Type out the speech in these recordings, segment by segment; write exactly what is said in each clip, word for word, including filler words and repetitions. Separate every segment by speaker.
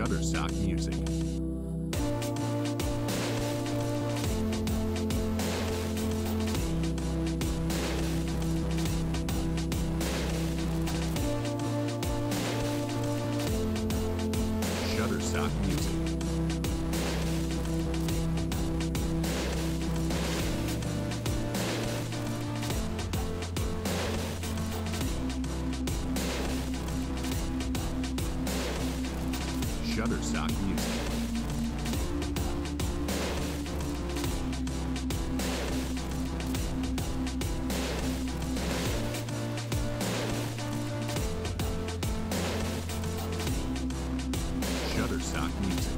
Speaker 1: Shutterstock Music. Shutterstock Music. Shutterstock Music. Shutterstock Music.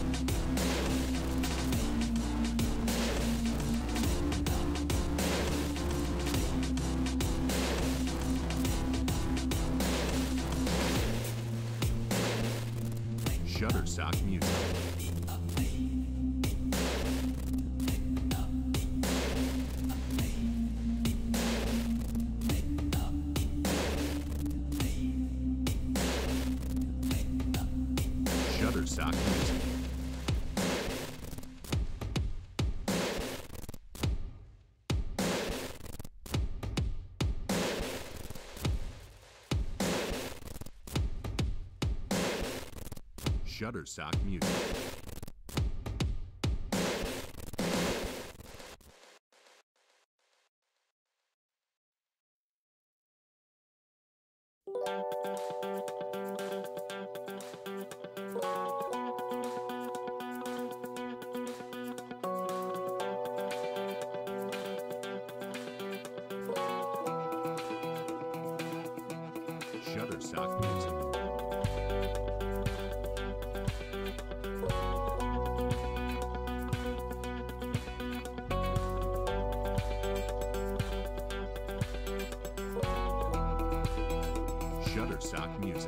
Speaker 1: Shutterstock Music. Shutterstock Music. Shutterstock Music. Shutterstock Music. Shutterstock Music.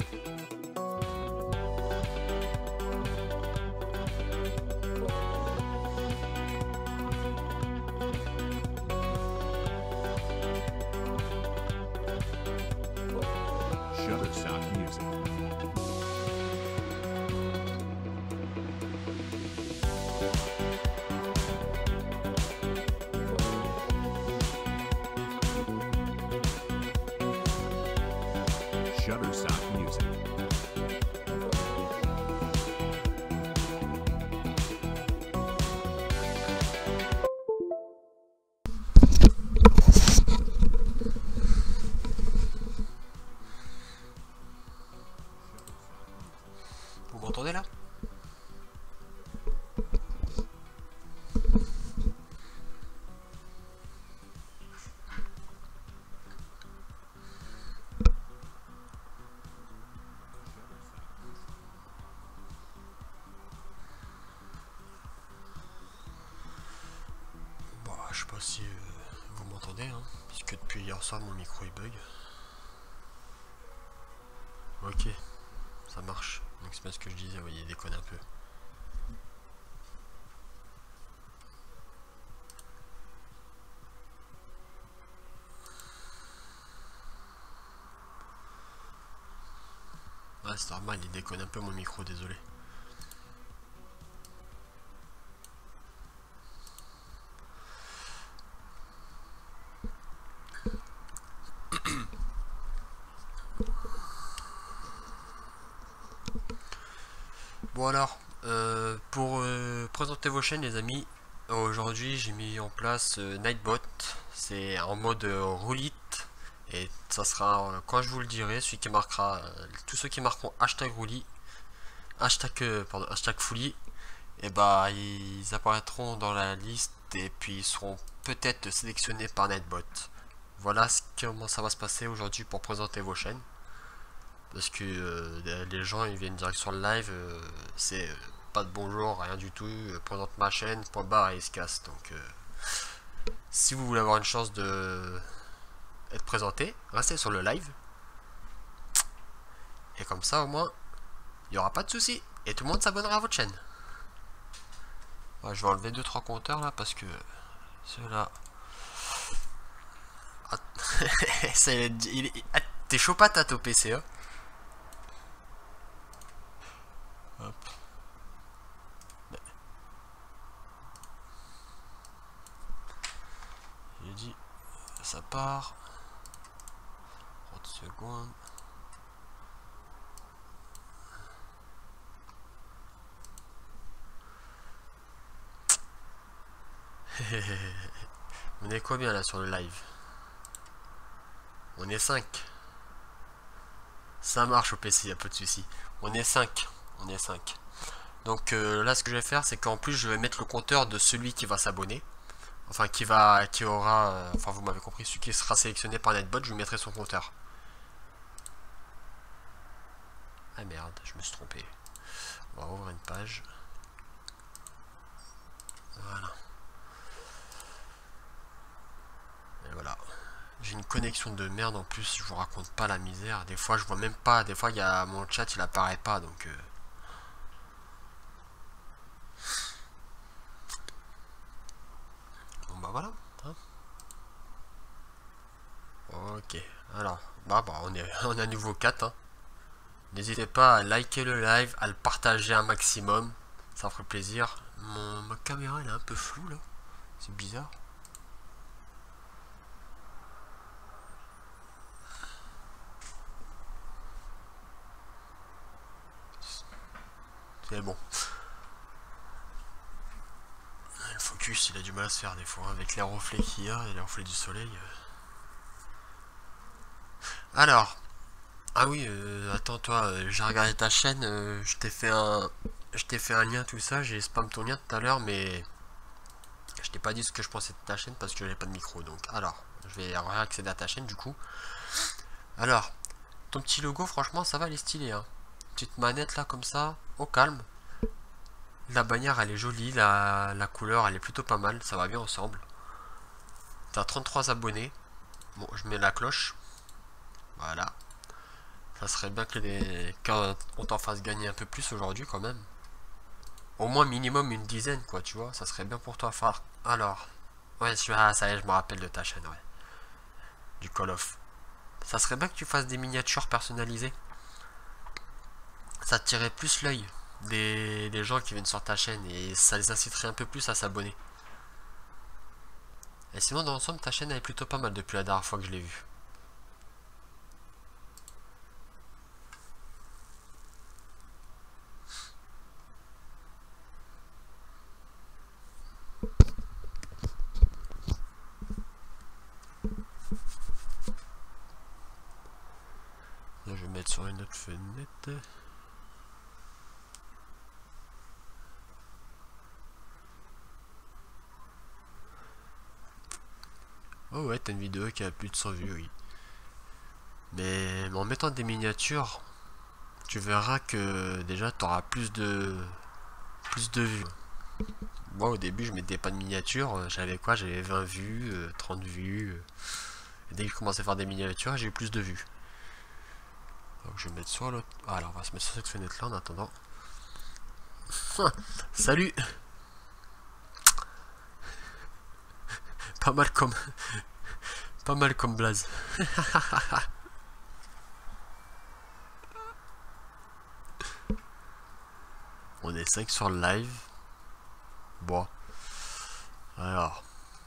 Speaker 1: Shutterstock Music. Shutterstock Music.
Speaker 2: Vous m'entendez là? Bon, je sais pas si euh, vous m'entendez, hein, parce que depuis hier soir mon micro il bug. Ok, ça marche. Donc c'est pas ce que je disais, oui, il déconne un peu. Ouais, c'est normal, il déconne un peu mon micro, désolé. Bon alors, euh, pour euh, présenter vos chaînes les amis, aujourd'hui j'ai mis en place euh, Nightbot, c'est en mode euh, roulite, et ça sera, euh, quand je vous le dirai, celui qui marquera, euh, tous ceux qui marqueront hashtag roulis, hashtag, euh, pardon, hashtag fouli, et bah ils apparaîtront dans la liste et puis ils seront peut-être sélectionnés par Nightbot. Voilà ce, comment ça va se passer aujourd'hui pour présenter vos chaînes. Parce que euh, les gens ils viennent direct sur le live, euh, c'est euh, pas de bonjour, rien du tout, euh, présente ma chaîne, point barre et ils se cassent. Donc euh, si vous voulez avoir une chance de être présenté, restez sur le live. Et comme ça au moins, il n'y aura pas de soucis et tout le monde s'abonnera à votre chaîne. Ouais, je vais enlever deux trois compteurs là parce que ceux-là. Ah, t'es chaud patate au P C hein. Hop. J'ai dit, ça part. trente secondes. On est combien là sur le live? On est cinq. Ça marche au P C, y a pas de souci. On est cinq. On est cinq. Donc euh, là ce que je vais faire c'est qu'en plus je vais mettre le compteur de celui qui va s'abonner. Enfin qui va qui aura euh, enfin vous m'avez compris, celui qui sera sélectionné par Nightbot, je lui mettrai son compteur. Ah merde, je me suis trompé. On va ouvrir une page. Voilà. Et voilà. J'ai une connexion de merde en plus, je vous raconte pas la misère. Des fois je vois même pas, des fois il y a mon chat il apparaît pas donc euh... bon bah voilà. Hein, ok, alors bah bah on est on est à nouveau quatre. Hein. N'hésitez pas à liker le live, à le partager un maximum, ça ferait plaisir. Mon, ma caméra elle est un peu floue là, c'est bizarre. C'est bon. Le focus, il a du mal à se faire des fois, avec les reflets qu'il y a et les reflets du soleil. Alors, ah oui, euh, attends toi, euh, j'ai regardé ta chaîne, euh, je t'ai fait un, je t'ai fait un lien tout ça, j'ai spam ton lien tout à l'heure, mais je t'ai pas dit ce que je pensais de ta chaîne parce que j'avais pas de micro. Donc, alors, je vais réaccéder à ta chaîne du coup. Alors, ton petit logo, franchement, ça va, il est stylé. Hein. Petite manette là comme ça, au calme. La bannière elle est jolie, la, la couleur elle est plutôt pas mal, ça va bien ensemble. T'as trente-trois abonnés. Bon, je mets la cloche. Voilà. Ça serait bien que les qu'on t'en fasse gagner un peu plus aujourd'hui quand même. Au moins minimum une dizaine quoi, tu vois. Ça serait bien pour toi, Far. Alors. Ouais, je, ah, ça y est, je me rappelle de ta chaîne, ouais. Du Call of. Ça serait bien que tu fasses des miniatures personnalisées. Ça te tirerait plus l'œil. Des, des gens qui viennent sur ta chaîne et ça les inciterait un peu plus à s'abonner. Et sinon dans l'ensemble ta chaîne elle est plutôt pas mal depuis la dernière fois que je l'ai vue. Là je vais mettre sur une autre fenêtre. Oh ouais, t'as une vidéo qui a plus de cent vues, oui. Mais en mettant des miniatures, tu verras que déjà t'auras plus de plus de vues. Moi au début je mettais pas de miniatures, j'avais quoi? J'avais vingt vues, trente vues. Et dès que je commençais à faire des miniatures, j'ai eu plus de vues. Donc je vais mettre sur l'autre. Ah, alors on va se mettre sur cette fenêtre là en attendant. Salut. Pas mal comme pas mal comme blaze. On est cinq sur le live. Bon. Alors.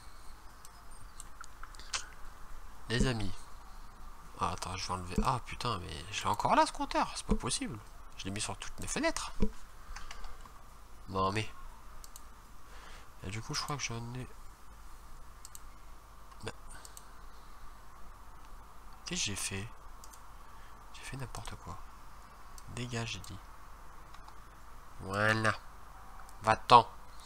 Speaker 2: Les amis. Ah, attends, je vais enlever. Ah putain, mais je l'ai encore là ce compteur. C'est pas possible. Je l'ai mis sur toutes mes fenêtres. Non mais. Et du coup, je crois que j'en ai. Mais... qu'est-ce que j'ai fait? J'ai fait n'importe quoi. Dégage, j'ai dit. Voilà. Va-t'en.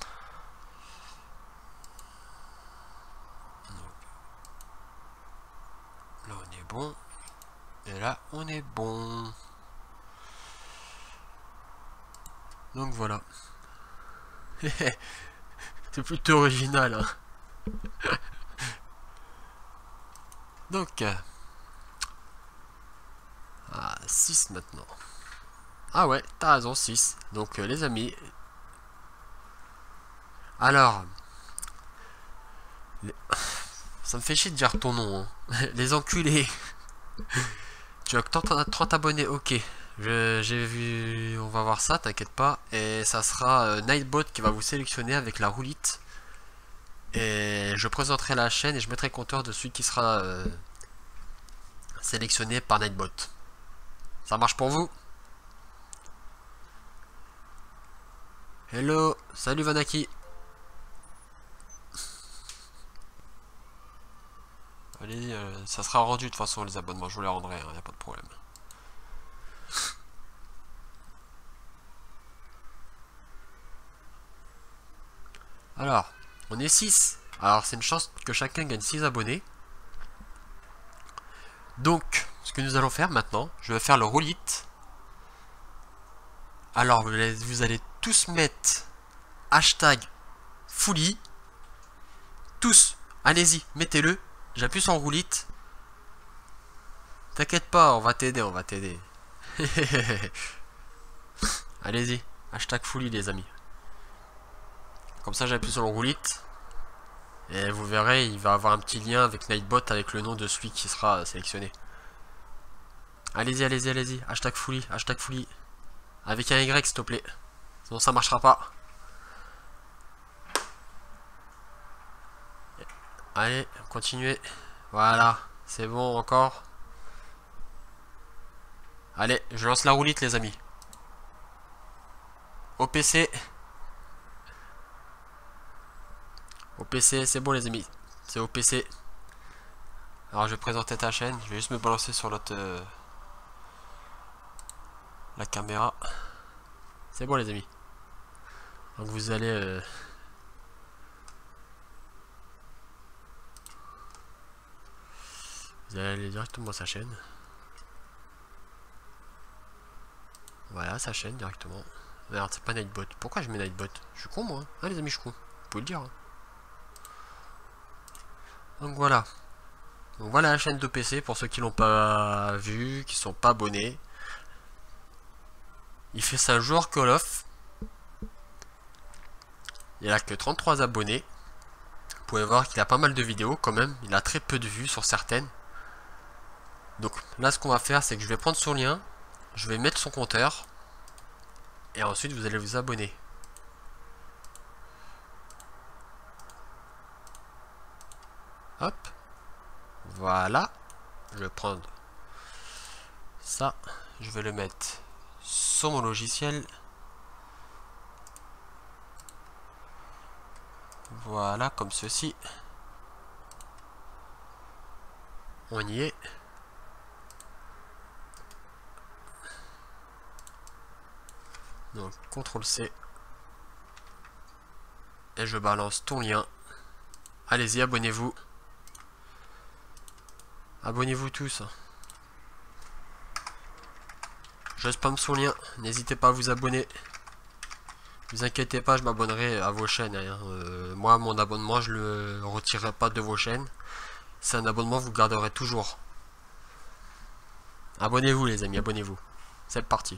Speaker 2: Là, on est bon. Et là, on est bon. Donc voilà. C'est plutôt original. Hein. Donc. Ah, six maintenant. Ah ouais, t'as raison, six. Donc euh, les amis. Alors. Les... ça me fait chier de dire ton nom. Hein. Les enculés. Tu as trente abonnés, ok. Je- J'ai vu, on va voir ça, t'inquiète pas. Et ça sera euh, Nightbot qui va vous sélectionner avec la roulite. Et je présenterai la chaîne et je mettrai le compteur de celui qui sera euh, sélectionné par Nightbot. Ça marche pour vous? Hello, salut Vanaki. Allez, euh, ça sera rendu de toute façon les abonnements, je vous les rendrai, il n'y a pas de problème. Alors, on est six. Alors c'est une chance que chacun gagne six abonnés. Donc, ce que nous allons faire maintenant, je vais faire le roulite. Alors, vous allez, vous allez tous mettre hashtag Fouli. Tous, allez-y, mettez-le. J'appuie sur roulite. T'inquiète pas, on va t'aider, on va t'aider. Allez-y, hashtag Fouli les amis. Comme ça j'appuie sur le roulite. Et vous verrez, il va avoir un petit lien avec Nightbot avec le nom de celui qui sera sélectionné. Allez-y, allez-y, allez-y. Hashtag Fouli, hashtag Fouli. Avec un Y s'il te plaît. Sinon ça marchera pas. Allez, continuez. Voilà, c'est bon encore. Allez, je lance la roulite les amis. Au P C. Au P C, c'est bon les amis. C'est au P C. Alors je vais présenter ta chaîne. Je vais juste me balancer sur l'autre... Euh, la caméra. C'est bon les amis. Donc vous allez... Euh, vous allez aller directement à sa chaîne. Voilà, sa chaîne directement. Merde, c'est pas Nightbot. Pourquoi je mets Nightbot? Je suis con moi. Hein, les amis, je suis con. Vous pouvez le dire. Hein. Donc voilà. Donc voilà la chaîne de P C pour ceux qui l'ont pas vu, qui sont pas abonnés. Il fait ça un joueur Call of. Il a que trente-trois abonnés. Vous pouvez voir qu'il a pas mal de vidéos quand même. Il a très peu de vues sur certaines. Donc là ce qu'on va faire c'est que je vais prendre son lien. Je vais mettre son compteur. Et ensuite vous allez vous abonner. Hop. Voilà. Je vais prendre ça. Je vais le mettre sur mon logiciel. Voilà, comme ceci. On y est. Donc, contrôle C. Et je balance ton lien. Allez-y, abonnez-vous. Abonnez-vous tous. Je spam son lien. N'hésitez pas à vous abonner. Ne vous inquiétez pas, je m'abonnerai à vos chaînes. Hein. Euh, moi, mon abonnement, je le retirerai pas de vos chaînes. C'est un abonnement, vous garderez toujours. Abonnez-vous, les amis, abonnez-vous. C'est parti.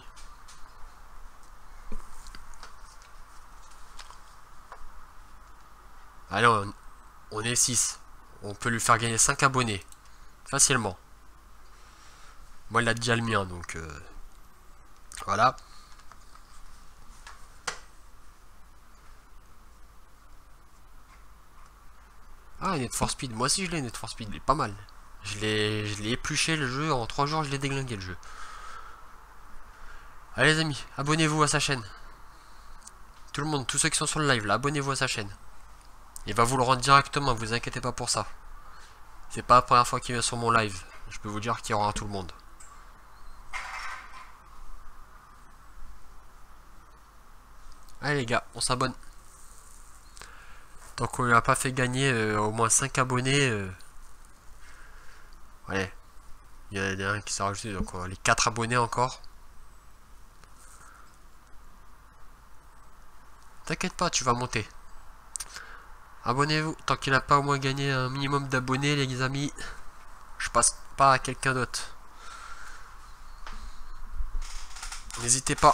Speaker 2: Allez, on, on est six. On peut lui faire gagner cinq abonnés. Facilement. Moi, il a déjà le mien, donc... Euh, voilà. Ah, Need for Speed. Moi aussi, je l'ai, Need for Speed. Il est pas mal. Je l'ai je l'ai épluché, le jeu. En trois jours, je l'ai déglingué, le jeu. Allez, les amis, abonnez-vous à sa chaîne. Tout le monde, tous ceux qui sont sur le live, là, abonnez-vous à sa chaîne. Il va vous le rendre directement, vous inquiétez pas pour ça. C'est pas la première fois qu'il vient sur mon live. Je peux vous dire qu'il y aura tout le monde. Allez les gars, on s'abonne. Donc on lui a pas fait gagner euh, au moins cinq abonnés. Euh... Ouais. Il y en a un qui s'est rajouté, donc euh, les quatre abonnés encore. T'inquiète pas, tu vas monter. Abonnez-vous, tant qu'il n'a pas au moins gagné un minimum d'abonnés les amis. Je passe pas à quelqu'un d'autre. N'hésitez pas.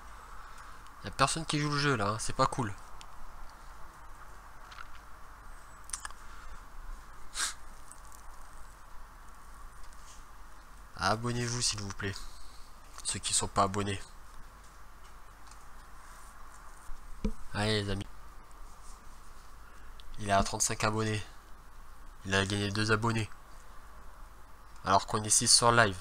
Speaker 2: Y a personne qui joue le jeu là, hein. C'est pas cool. Abonnez-vous s'il vous plaît. Ceux qui sont pas abonnés. Allez les amis. Il est à trente-cinq abonnés. Il a gagné deux abonnés. Alors qu'on est six sur live.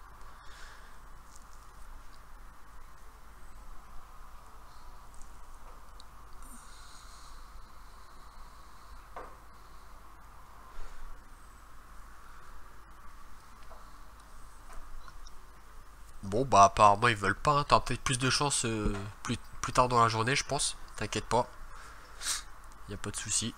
Speaker 2: Bon bah apparemment ils veulent pas, hein. T'auras peut-être plus de chance euh, plus, plus tard dans la journée je pense. T'inquiète pas. Y a pas de souci.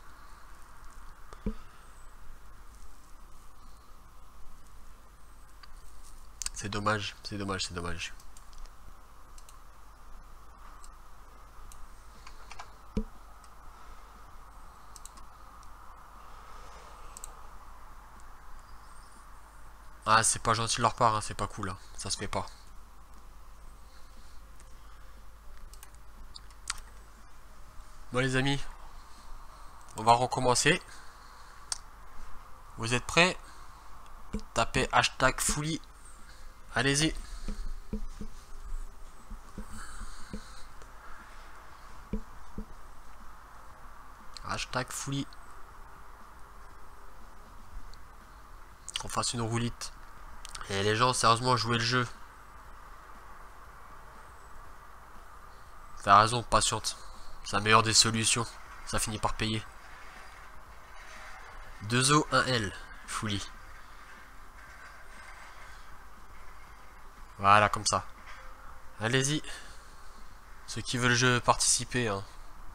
Speaker 2: C'est dommage, c'est dommage, c'est dommage. Ah c'est pas gentil de leur part, hein. C'est pas cool, hein. Ça se fait pas. Bon les amis, on va recommencer. Vous êtes prêts? Tapez hashtag Fully. Allez-y. Hashtag Fully. Qu'on fasse une roulite. Et les gens, sérieusement, jouez le jeu. T'as raison, patiente. C'est la meilleure des solutions. Ça finit par payer. deux O, un L. Fully. Voilà, comme ça. Allez-y. Ceux qui veulent le jeu participer, hein.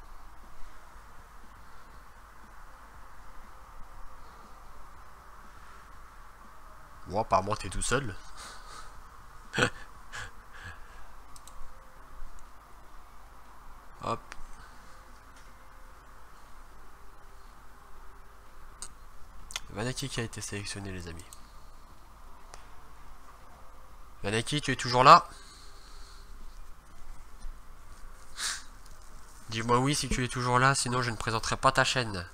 Speaker 2: Bon, apparemment, t'es tout seul. Hop. Vanaki qui a été sélectionné, les amis. Vanaki, tu es toujours là? Dis-moi oui si tu es toujours là, sinon je ne présenterai pas ta chaîne.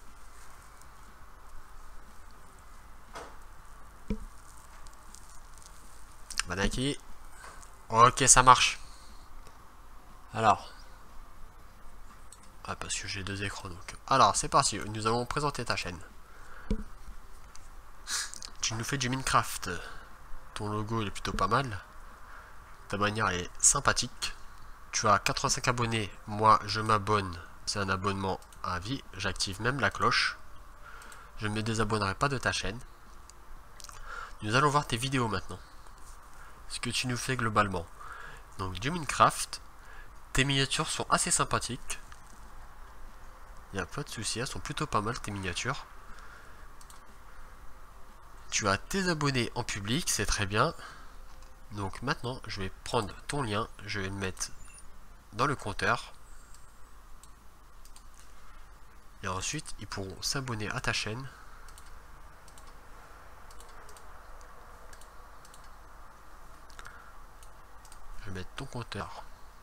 Speaker 2: Vanaki. Ok, ça marche. Alors. Ah, parce que j'ai deux écrans donc. Alors, c'est parti. Nous allons présenter ta chaîne. Tu nous fais du Minecraft. Ton logo il est plutôt pas mal. Ta bannière elle est sympathique. Tu as quatre-vingt-cinq abonnés. Moi, je m'abonne. C'est un abonnement à vie. J'active même la cloche. Je ne me désabonnerai pas de ta chaîne. Nous allons voir tes vidéos maintenant. Ce que tu nous fais globalement. Donc du Minecraft. Tes miniatures sont assez sympathiques. Il n'y a pas de souci, elles sont plutôt pas mal tes miniatures. Tu as tes abonnés en public, c'est très bien. Donc maintenant, je vais prendre ton lien, je vais le mettre dans le compteur. Et ensuite, ils pourront s'abonner à ta chaîne. Je vais mettre ton compteur.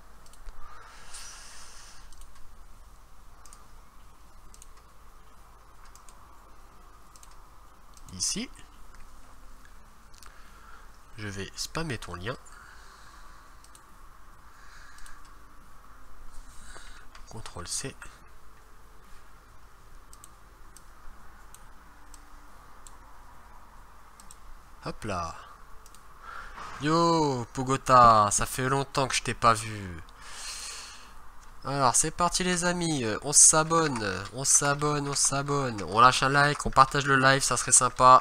Speaker 2: Ici. Je vais spammer ton lien. contrôle C. Hop là. Yo, Pogota, ça fait longtemps que je t'ai pas vu. Alors, c'est parti les amis. On s'abonne, on s'abonne, on s'abonne. On lâche un like, on partage le live, ça serait sympa.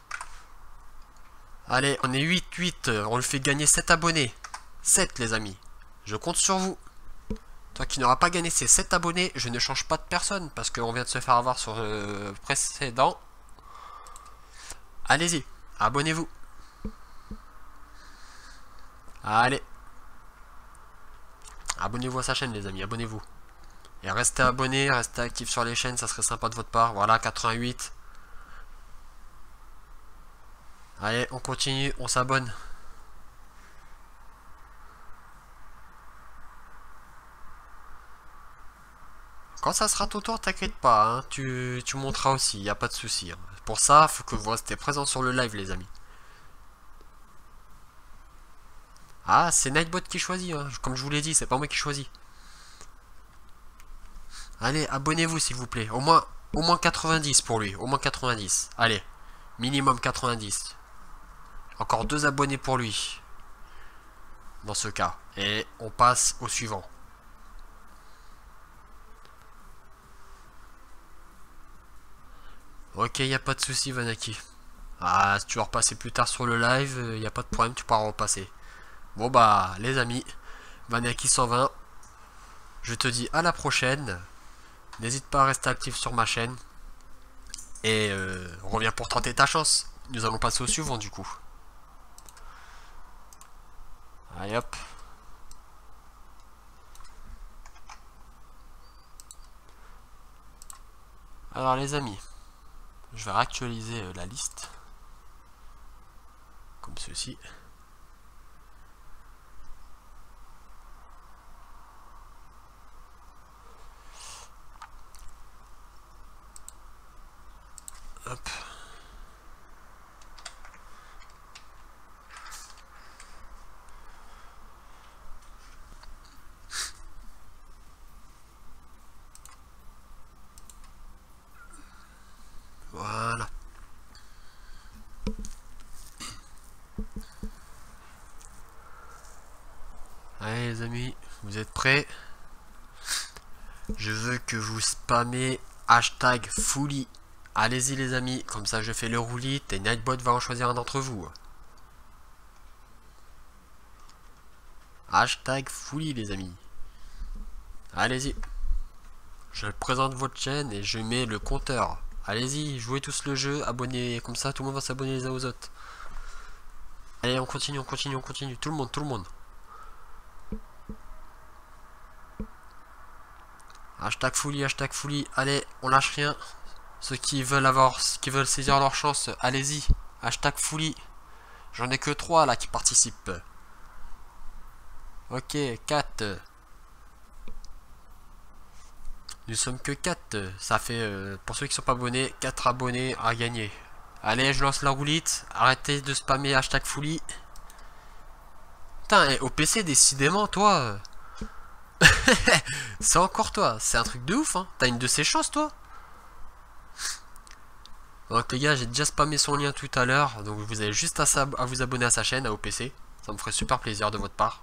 Speaker 2: Allez, on est huit huit, on le fait gagner sept abonnés. sept les amis. Je compte sur vous. Toi qui n'auras pas gagné ces sept abonnés, je ne change pas de personne parce qu'on vient de se faire avoir sur le précédent. Allez-y, abonnez-vous. Allez. Abonnez-vous à sa chaîne les amis, abonnez-vous. Et restez abonnés, restez actifs sur les chaînes, ça serait sympa de votre part. Voilà, quatre-vingt-huit. Allez, on continue, on s'abonne. Quand ça sera ton tour, t'inquiète pas, hein, tu, tu monteras aussi, il n'y a pas de souci. Hein. Pour ça, il faut que vous restez présents sur le live les amis. Ah, c'est Nightbot qui choisit, hein. Comme je vous l'ai dit, c'est pas moi qui choisis. Allez, abonnez-vous s'il vous plaît. Au moins, au moins quatre-vingt-dix pour lui. Au moins quatre-vingt-dix. Allez, minimum quatre-vingt-dix. Encore deux abonnés pour lui. Dans ce cas. Et on passe au suivant. Ok, y a pas de souci, Vanaki. Ah, si tu veux repasser plus tard sur le live, il n'y a pas de problème, tu pourras repasser. Bon bah, les amis, Vanaki cent vingt, je te dis à la prochaine. N'hésite pas à rester actif sur ma chaîne. Et euh, reviens pour tenter ta chance. Nous allons passer au suivant du coup. Allez hop. Alors les amis, je vais réactualiser euh, la liste. Comme ceci. Hop. Voilà. Allez les amis, vous êtes prêts? Je veux que vous spammez hashtag Fully. Allez-y les amis, comme ça je fais le roulite et Nightbot va en choisir un d'entre vous. Hashtag Fully les amis. Allez-y. Je présente votre chaîne et je mets le compteur. Allez-y, jouez tous le jeu, abonnez, comme ça tout le monde va s'abonner les uns aux autres. Allez, on continue, on continue, on continue. Tout le monde, tout le monde. Hashtag Fully, hashtag Fully. Allez, on lâche rien. Ceux qui veulent avoir, qui veulent saisir leur chance, allez-y. Hashtag Fully. J'en ai que trois là qui participent. Ok, quatre. Nous sommes que quatre. Ça fait, euh, pour ceux qui sont pas abonnés, quatre abonnés à gagner. Allez, je lance la roulite. Arrêtez de spammer hashtag Fully. Putain, au P C, décidément, toi. C'est encore toi. C'est un truc de ouf, hein. T'as une de ces chances, toi. Donc, les gars, j'ai déjà spammé son lien tout à l'heure. Donc, vous avez juste à, à vous abonner à sa chaîne, à O P C. Ça me ferait super plaisir de votre part.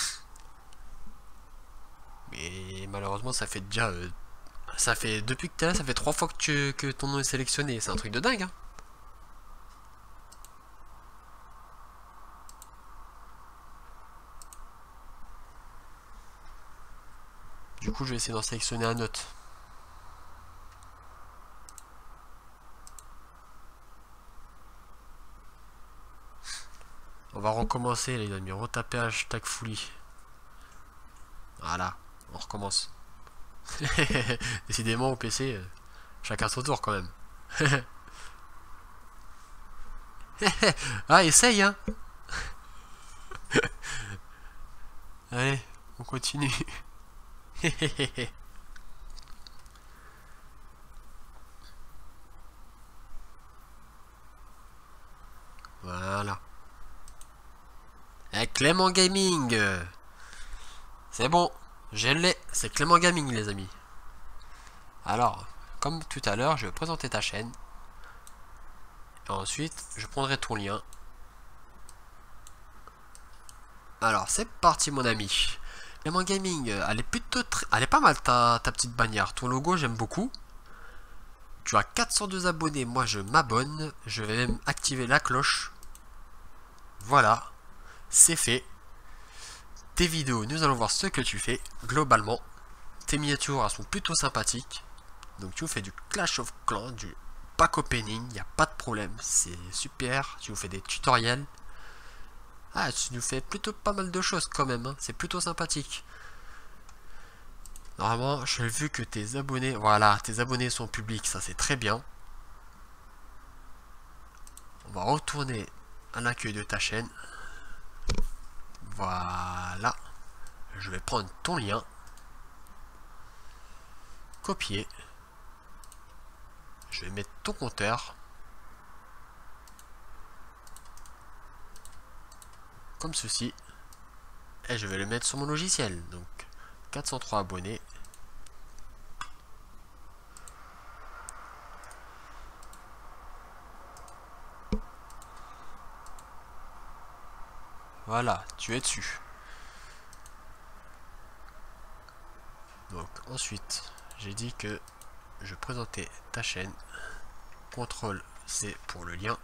Speaker 2: Mais malheureusement, ça fait déjà... Euh, ça fait... Depuis que t'es là, ça fait trois fois que, tu, que ton nom est sélectionné. C'est un truc de dingue, hein. Du coup, je vais essayer d'en sélectionner un autre. On va recommencer, les amis. Retaper hashtag Fully. Voilà, on recommence. Décidément, au P C, euh, chacun son tour quand même. Ah, essaye, hein. Allez, on continue. Voilà. Et Clément Gaming. C'est bon, je l'ai. C'est Clément Gaming, les amis. Alors, comme tout à l'heure, je vais présenter ta chaîne. Et ensuite, je prendrai ton lien. Alors, c'est parti, mon ami. Clément Gaming, elle est plutôt très... Elle est pas mal, ta, ta petite bannière. Ton logo, j'aime beaucoup. Tu as quatre cent deux abonnés. Moi, je m'abonne. Je vais même activer la cloche. Voilà. C'est fait. Tes vidéos, nous allons voir ce que tu fais. Globalement, tes miniatures, elles sont plutôt sympathiques. Donc, tu nous fais du Clash of Clans, du pack opening. Il n'y a pas de problème. C'est super. Tu nous fais des tutoriels. Ah, tu nous fais plutôt pas mal de choses quand même, hein. C'est plutôt sympathique. Normalement, j'ai vu que tes abonnés... Voilà, tes abonnés sont publics, ça c'est très bien. On va retourner à l'accueil de ta chaîne. Voilà. Je vais prendre ton lien. Copier. Je vais mettre ton compteur. Comme ceci. et je vais le mettre sur mon logiciel. Donc quatre cent trois abonnés. Voilà, tu es dessus. Donc ensuite, j'ai dit que je présentais ta chaîne. contrôle C pour le lien.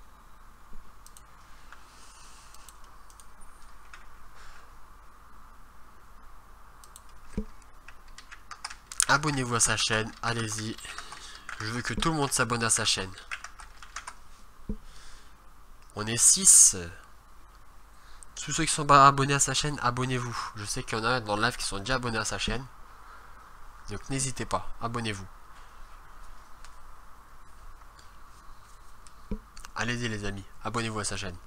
Speaker 2: Abonnez-vous à sa chaîne, allez-y. Je veux que tout le monde s'abonne à sa chaîne. On est six. Tous ceux qui sont pas abonnés à sa chaîne, abonnez-vous. Je sais qu'il y en a dans le live qui sont déjà abonnés à sa chaîne. Donc n'hésitez pas, abonnez-vous. Allez-y les amis, abonnez-vous à sa chaîne.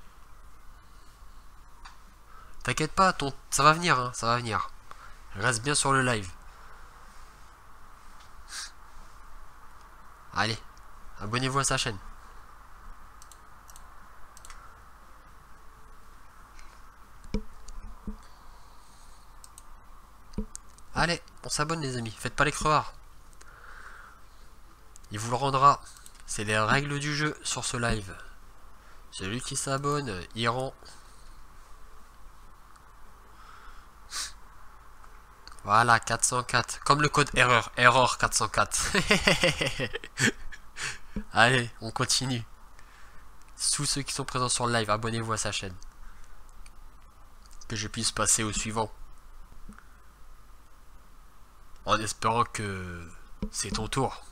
Speaker 2: T'inquiète pas, ton... ça va venir, hein, ça va venir. Reste bien sur le live. Allez, abonnez-vous à sa chaîne. Allez, on s'abonne les amis, faites pas les crevards. Il vous le rendra. C'est les règles du jeu sur ce live. Celui qui s'abonne, il rend. Voilà, quatre cent quatre. Comme le code erreur, erreur quatre cent quatre. Allez, on continue. Tous ceux qui sont présents sur le live, abonnez-vous à sa chaîne. Que je puisse passer au suivant. En espérant que c'est ton tour.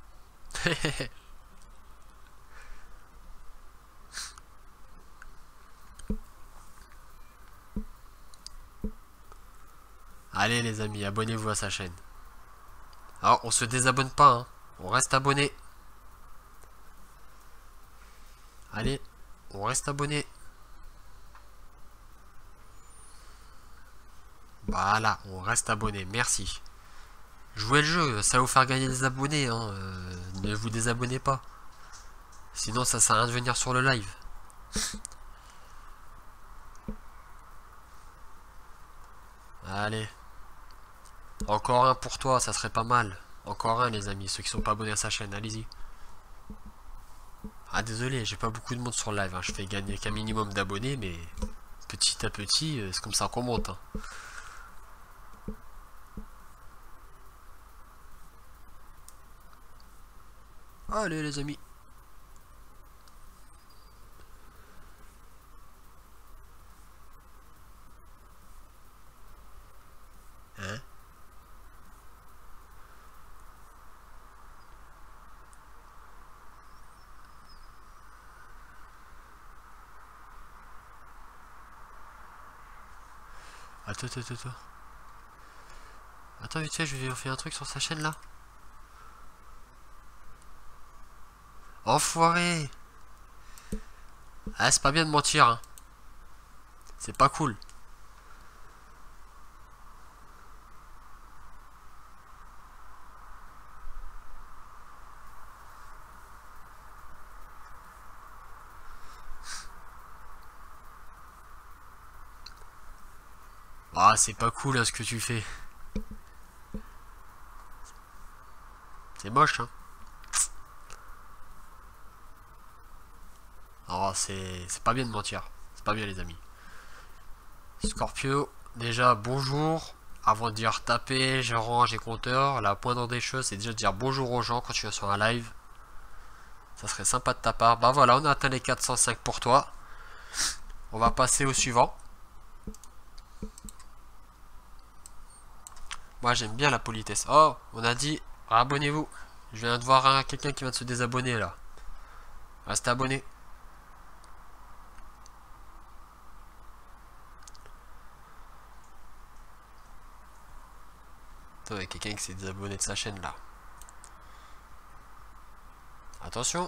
Speaker 2: Allez les amis, abonnez-vous à sa chaîne. Alors, on se désabonne pas, hein. On reste abonné. Allez, on reste abonné. Voilà, on reste abonné, merci. Jouez le jeu, ça va vous faire gagner des abonnés, hein. Euh, ne vous désabonnez pas. Sinon, ça sert à rien de venir sur le live. Allez. Encore un pour toi, ça serait pas mal. Encore un les amis, ceux qui sont pas abonnés à sa chaîne, allez-y. Ah désolé, j'ai pas beaucoup de monde sur le live, hein. Je fais gagner qu'un minimum d'abonnés, mais petit à petit, c'est comme ça qu'on monte. Hein. Allez les amis. Hein? Attends, attends, attends. Attends, vite fait, je vais faire un truc sur sa chaîne là. Enfoiré! Ah, c'est pas bien de mentir, hein. C'est pas cool. Ah, c'est pas cool hein, ce que tu fais. C'est moche, hein. Oh, c'est c'est pas bien de mentir. C'est pas bien, les amis. Scorpio, déjà bonjour. Avant de dire taper, je range et compteur, la pointe des choses, c'est déjà de dire bonjour aux gens quand tu es sur un live. Ça serait sympa de ta part. Bah voilà, on a atteint les quatre cent cinq pour toi. On va passer au suivant. Moi j'aime bien la politesse. Oh, on a dit abonnez-vous. Je viens de voir hein, quelqu'un qui vient de se désabonner là. Restez abonné. Attends, il y a quelqu'un qui s'est désabonné de sa chaîne là. Attention.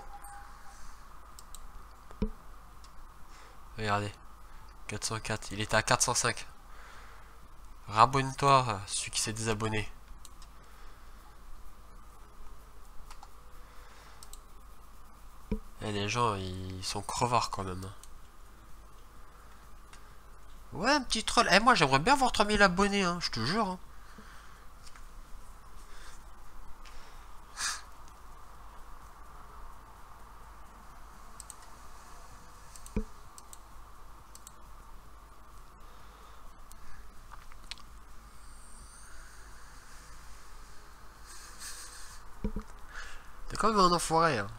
Speaker 2: Regardez. quatre cent quatre. Il était à quatre cent cinq. Rabonne-toi, celui qui s'est désabonné. Et les gens, ils sont crevards quand même. Ouais, un petit troll. Eh, moi, j'aimerais bien avoir trois mille abonnés, hein, je te jure. Hein. T'es quand même un enfoiré. Hein.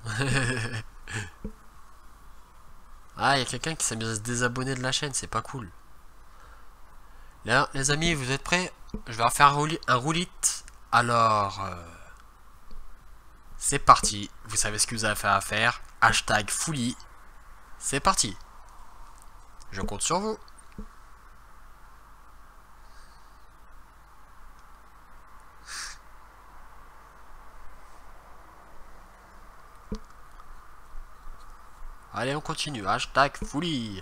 Speaker 2: Ah, il y a quelqu'un qui s'est mis à se désabonner de la chaîne, c'est pas cool. Là, les amis, vous êtes prêts? Je vais refaire un, rouli un roulite. Alors, euh, c'est parti. Vous savez ce que vous avez à faire. Hashtag Fouli. C'est parti. Je compte sur vous. Allez, on continue. Hashtag Fouli.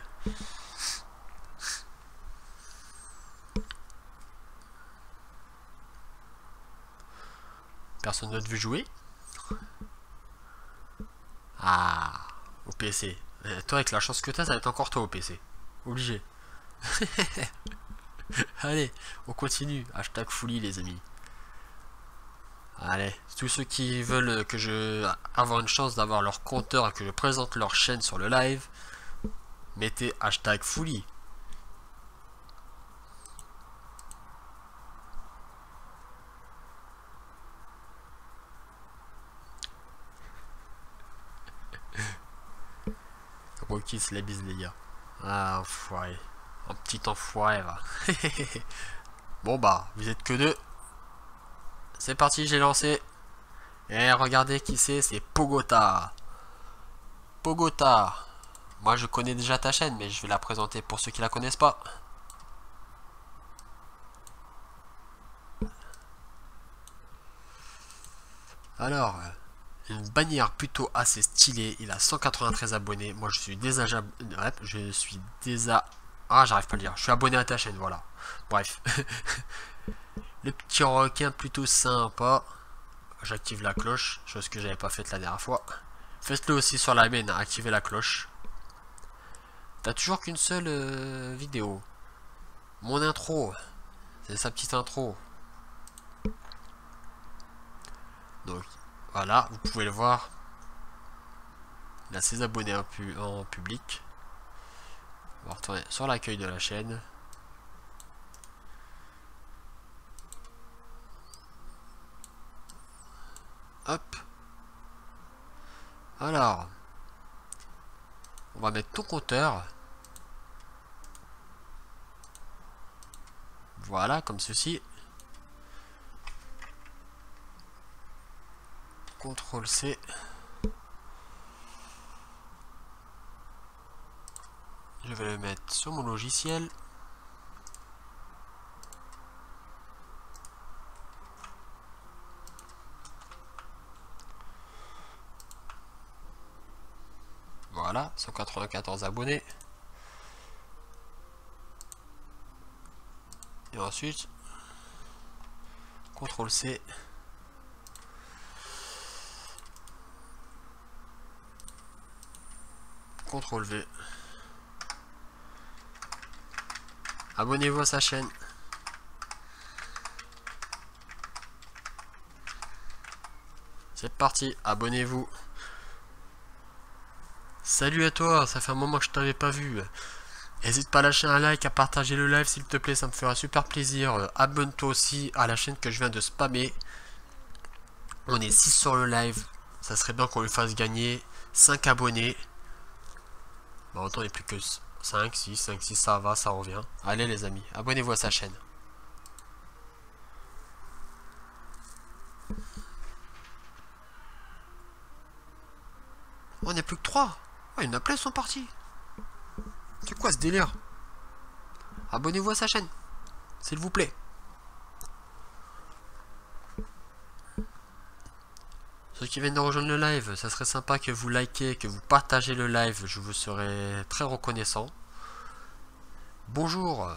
Speaker 2: Personne d'autre veut jouer? Ah, au P C. Euh, toi, avec la chance que t'as, ça va être encore toi au P C. Obligé. Allez, on continue. Hashtag Fouli, les amis. Allez, tous ceux qui veulent que je avoir une chance d'avoir leur compteur et que je présente leur chaîne sur le live, mettez hashtag Fouli. Rocky se la bise, les gars. Ah, enfoiré. Un petit enfoiré, va. Bon, bah, vous êtes que deux. C'est parti, j'ai lancé. Et regardez qui c'est, c'est Pogota. Pogota. Moi, je connais déjà ta chaîne, mais je vais la présenter pour ceux qui la connaissent pas. Alors, une bannière plutôt assez stylée. Il a cent quatre-vingt-treize abonnés. Moi, je suis déjà... Je suis déjà... Ah, j'arrive pas à le dire. Je suis abonné à ta chaîne, voilà. Bref. Le petit requin plutôt sympa. J'active la cloche, chose que j'avais pas faite la dernière fois. Faites-le aussi sur la mienne, activez la cloche. T'as toujours qu'une seule euh, vidéo. Mon intro, c'est sa petite intro. Donc voilà, vous pouvez le voir. Il a ses abonnés en, pu en public. On va retourner sur l'accueil de la chaîne. Hop. Alors, on va mettre ton compteur. Voilà, comme ceci. contrôle C. Je vais le mettre sur mon logiciel. Voilà, cent quatre-vingt-quatorze abonnés. Et ensuite, contrôle C. contrôle V. Abonnez-vous à sa chaîne. C'est parti, abonnez-vous. Salut à toi, ça fait un moment que je t'avais pas vu. N'hésite pas à lâcher un like, à partager le live s'il te plaît, ça me fera super plaisir. Abonne-toi aussi à la chaîne que je viens de spammer. On est six sur le live. Ça serait bien qu'on lui fasse gagner cinq abonnés. Bon, autant il n'y a plus que cinq, six, cinq, six, ça va, ça revient. Allez les amis, abonnez-vous à sa chaîne. On n'est plus que trois. Oh, il y en a plein, ils sont partis. C'est quoi ce délire? Abonnez-vous à sa chaîne, s'il vous plaît. Ceux qui viennent de rejoindre le live, ça serait sympa que vous likez, que vous partagez le live, je vous serai très reconnaissant. Bonjour.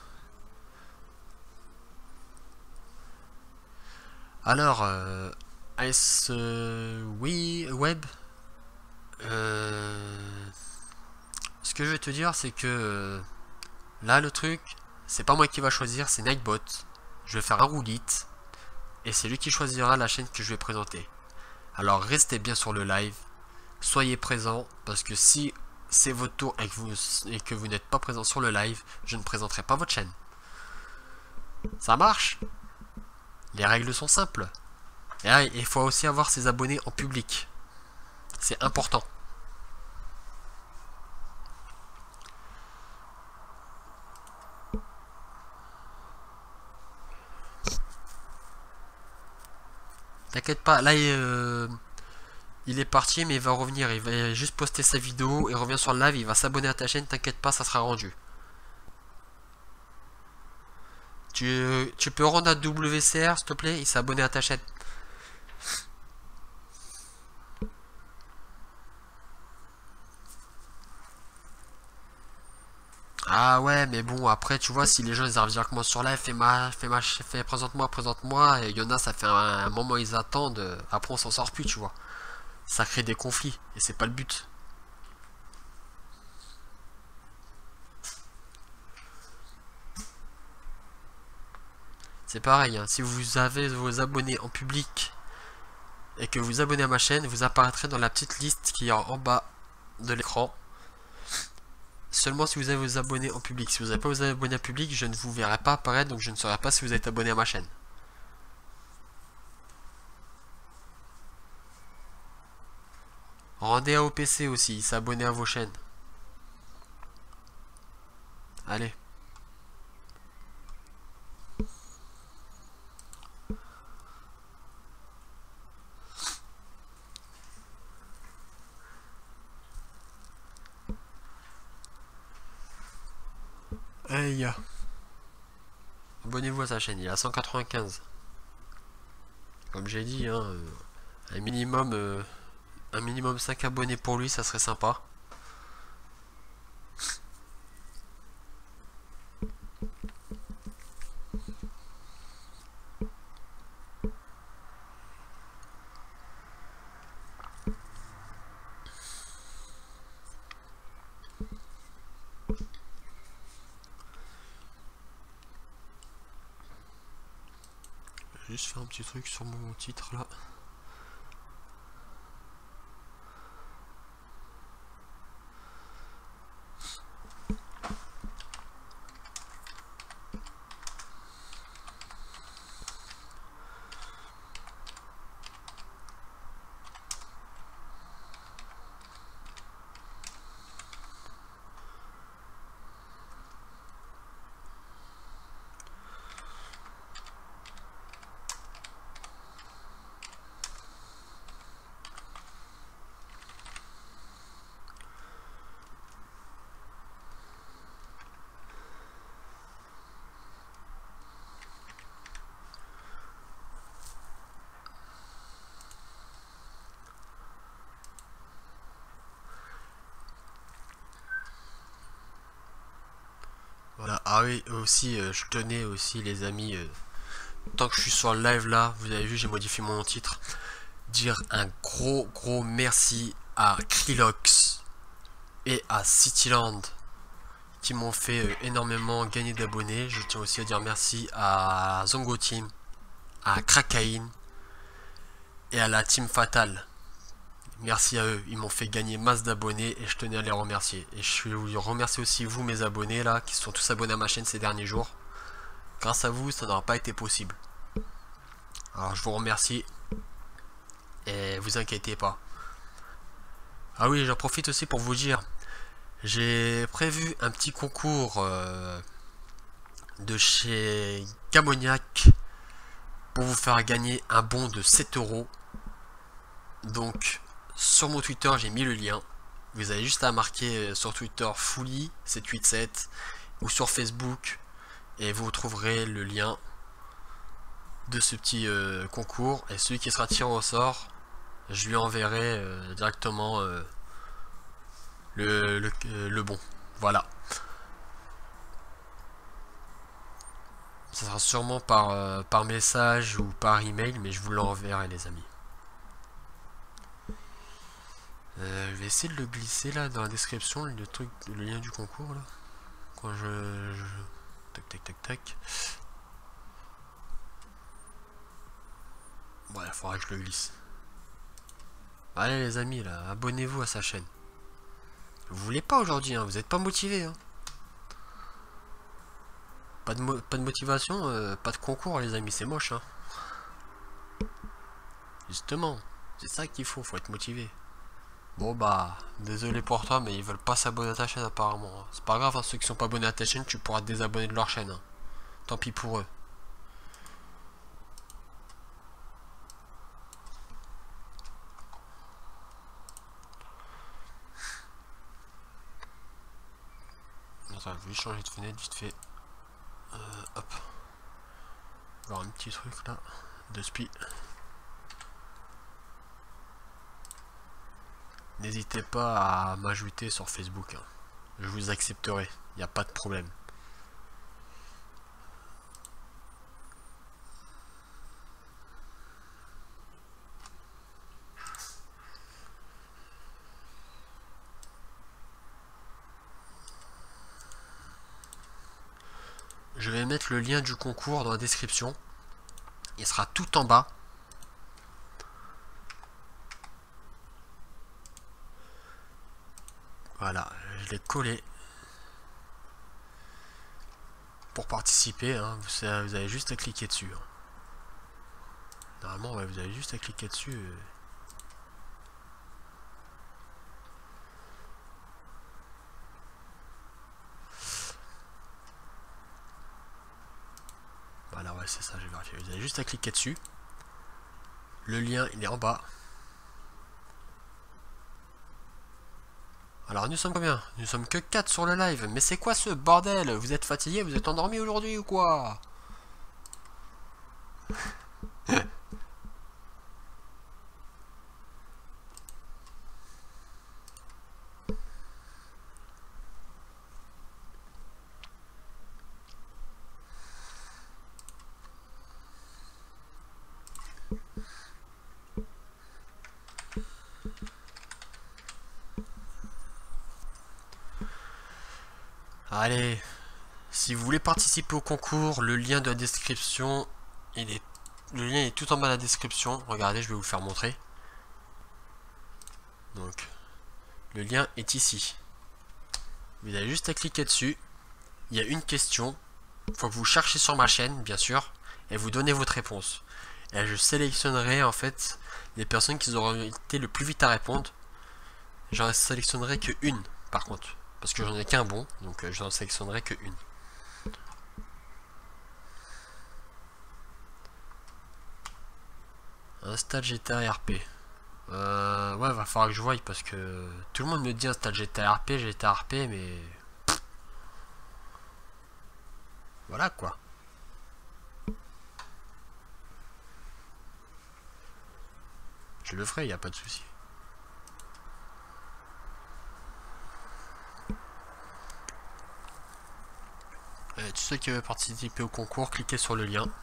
Speaker 2: Alors, euh, est-ce euh, oui, web euh, ce que je vais te dire, c'est que euh, Là le truc, c'est pas moi qui va choisir, c'est Nightbot. Je vais faire un roulite et c'est lui qui choisira la chaîne que je vais présenter. Alors restez bien sur le live, soyez présents, parce que si c'est votre tour et que vous, et que vous n'êtes pas présent sur le live, je ne présenterai pas votre chaîne. Ça marche? Les règles sont simples. Et là, il faut aussi avoir ses abonnés en public. C'est important. T'inquiète pas, là il, euh, il est parti, mais il va revenir. Il va juste poster sa vidéo, il revient sur le live, il va s'abonner à ta chaîne. T'inquiète pas, ça sera rendu. Tu, tu peux rendre à W C R s'il te plaît, il s'est abonné à ta chaîne. Ah ouais, mais bon, après, tu vois, si les gens ils arrivent directement sur live, fais ma, fais ma, fais, présente-moi, présente-moi, et il y en a, ça fait un, un moment, ils attendent, après on s'en sort plus, tu vois. Ça crée des conflits, et c'est pas le but. C'est pareil, hein, si vous avez vos abonnés en public, et que vous abonnez à ma chaîne, vous apparaîtrez dans la petite liste qui est en bas de l'écran. Seulement si vous avez vos abonnés en public. Si vous n'avez pas vos abonnés en public, je ne vous verrai pas apparaître, donc je ne saurai pas si vous êtes abonné à ma chaîne. Rendez à O P C aussi, s'abonner à vos chaînes. Allez. Hey. Abonnez-vous à sa chaîne, il est à cent quatre-vingt-quinze. Comme j'ai dit, hein, un minimum euh, un minimum cinq abonnés pour lui, ça serait sympa. Juste faire un petit truc sur mon titre là. Voilà, ah oui, aussi, euh, je tenais aussi les amis, euh, tant que je suis sur le live là, vous avez vu, j'ai modifié mon titre, dire un gros gros merci à Krilox et à Cityland qui m'ont fait euh, énormément gagner d'abonnés. Je tiens aussi à dire merci à Zongo Team, à Krakain et à la Team Fatale. Merci à eux, ils m'ont fait gagner masse d'abonnés et je tenais à les remercier. Et je vous remercie aussi vous mes abonnés là, qui sont tous abonnés à ma chaîne ces derniers jours. Grâce à vous, ça n'aura pas été possible. Alors je vous remercie et vous inquiétez pas. Ah oui, j'en profite aussi pour vous dire, j'ai prévu un petit concours euh, de chez Gamoniac pour vous faire gagner un bon de sept euros. Donc sur mon Twitter, j'ai mis le lien. Vous avez juste à marquer sur Twitter Fouli sept huit sept ou sur Facebook et vous trouverez le lien de ce petit euh, concours. Et celui qui sera tiré au sort, je lui enverrai euh, directement euh, le, le, euh, le bon. Voilà. Ça sera sûrement par, euh, par message ou par email, mais je vous l'enverrai les amis. Euh, je vais essayer de le glisser là dans la description, le truc, le lien du concours là. quand je, je... Tac tac tac tac. Bon, il faudra que je le glisse. Allez les amis là, abonnez-vous à sa chaîne. Vous voulez pas aujourd'hui, hein, vous êtes pas motivé. Hein. Pas de, mo pas de motivation, euh, pas de concours les amis, c'est moche. Hein. Justement, c'est ça qu'il faut, faut être motivé. Bon bah, désolé pour toi, mais ils veulent pas s'abonner à ta chaîne apparemment. C'est pas grave, hein, ceux qui sont pas abonnés à ta chaîne, tu pourras te désabonner de leur chaîne. Hein. Tant pis pour eux. Attends, je vais changer de fenêtre vite fait. Euh, hop. Voir un petit truc là. De spi. N'hésitez pas à m'ajouter sur Facebook. Hein. Je vous accepterai. Il n'y a pas de problème. Je vais mettre le lien du concours dans la description. Il sera tout en bas. Voilà, je l'ai collé. Pour participer, hein, vous, avez, vous avez juste à cliquer dessus. Hein. Normalement, ouais, vous avez juste à cliquer dessus. Euh. Voilà, ouais, c'est ça, j'ai vérifié. Vous avez juste à cliquer dessus. Le lien, il est en bas. Alors, nous sommes combien? Nous sommes que quatre sur le live. Mais c'est quoi ce bordel? Vous êtes fatigué? Vous êtes endormi aujourd'hui ou quoi? Allez, si vous voulez participer au concours, le lien de la description, il est, le lien est tout en bas de la description. Regardez, je vais vous le faire montrer. Donc, le lien est ici. Vous avez juste à cliquer dessus. Il y a une question. Il faut que vous cherchiez sur ma chaîne, bien sûr, et vous donnez votre réponse. Et je sélectionnerai en fait les personnes qui auront été le plus vite à répondre. J'en sélectionnerai que une, par contre. Parce que j'en ai qu'un bon, donc euh, j'en sélectionnerai que une. Install G T A R P. Euh, ouais, va falloir que je voie parce que tout le monde me dit install G T A R P, G T A R P, mais voilà quoi. Je le ferai, il n'y a pas de souci. Euh, tous ceux qui veulent participer au concours, cliquez sur le lien.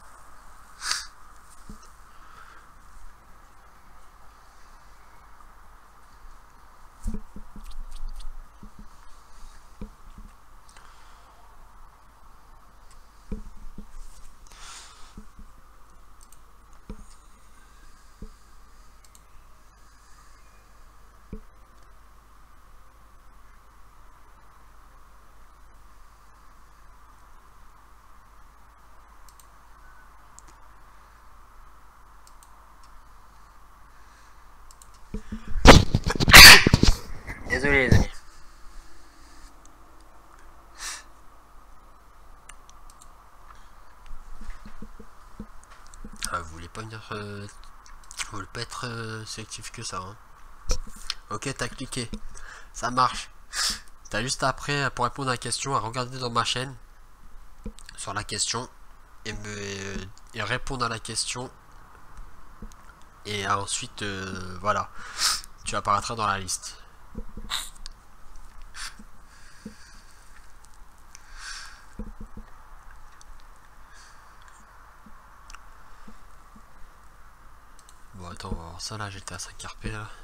Speaker 2: Désolé les amis. Ah, vous voulez pas venir euh, vous voulez pas être euh, sélectif que ça hein. Ok, t'as cliqué, ça marche. T'as juste après pour répondre à la question à regarder dans ma chaîne sur la question et me et répondre à la question et ensuite euh, voilà, tu apparaîtras dans la liste. Bon attends, on va voir ça là, j'étais à cinq R P là.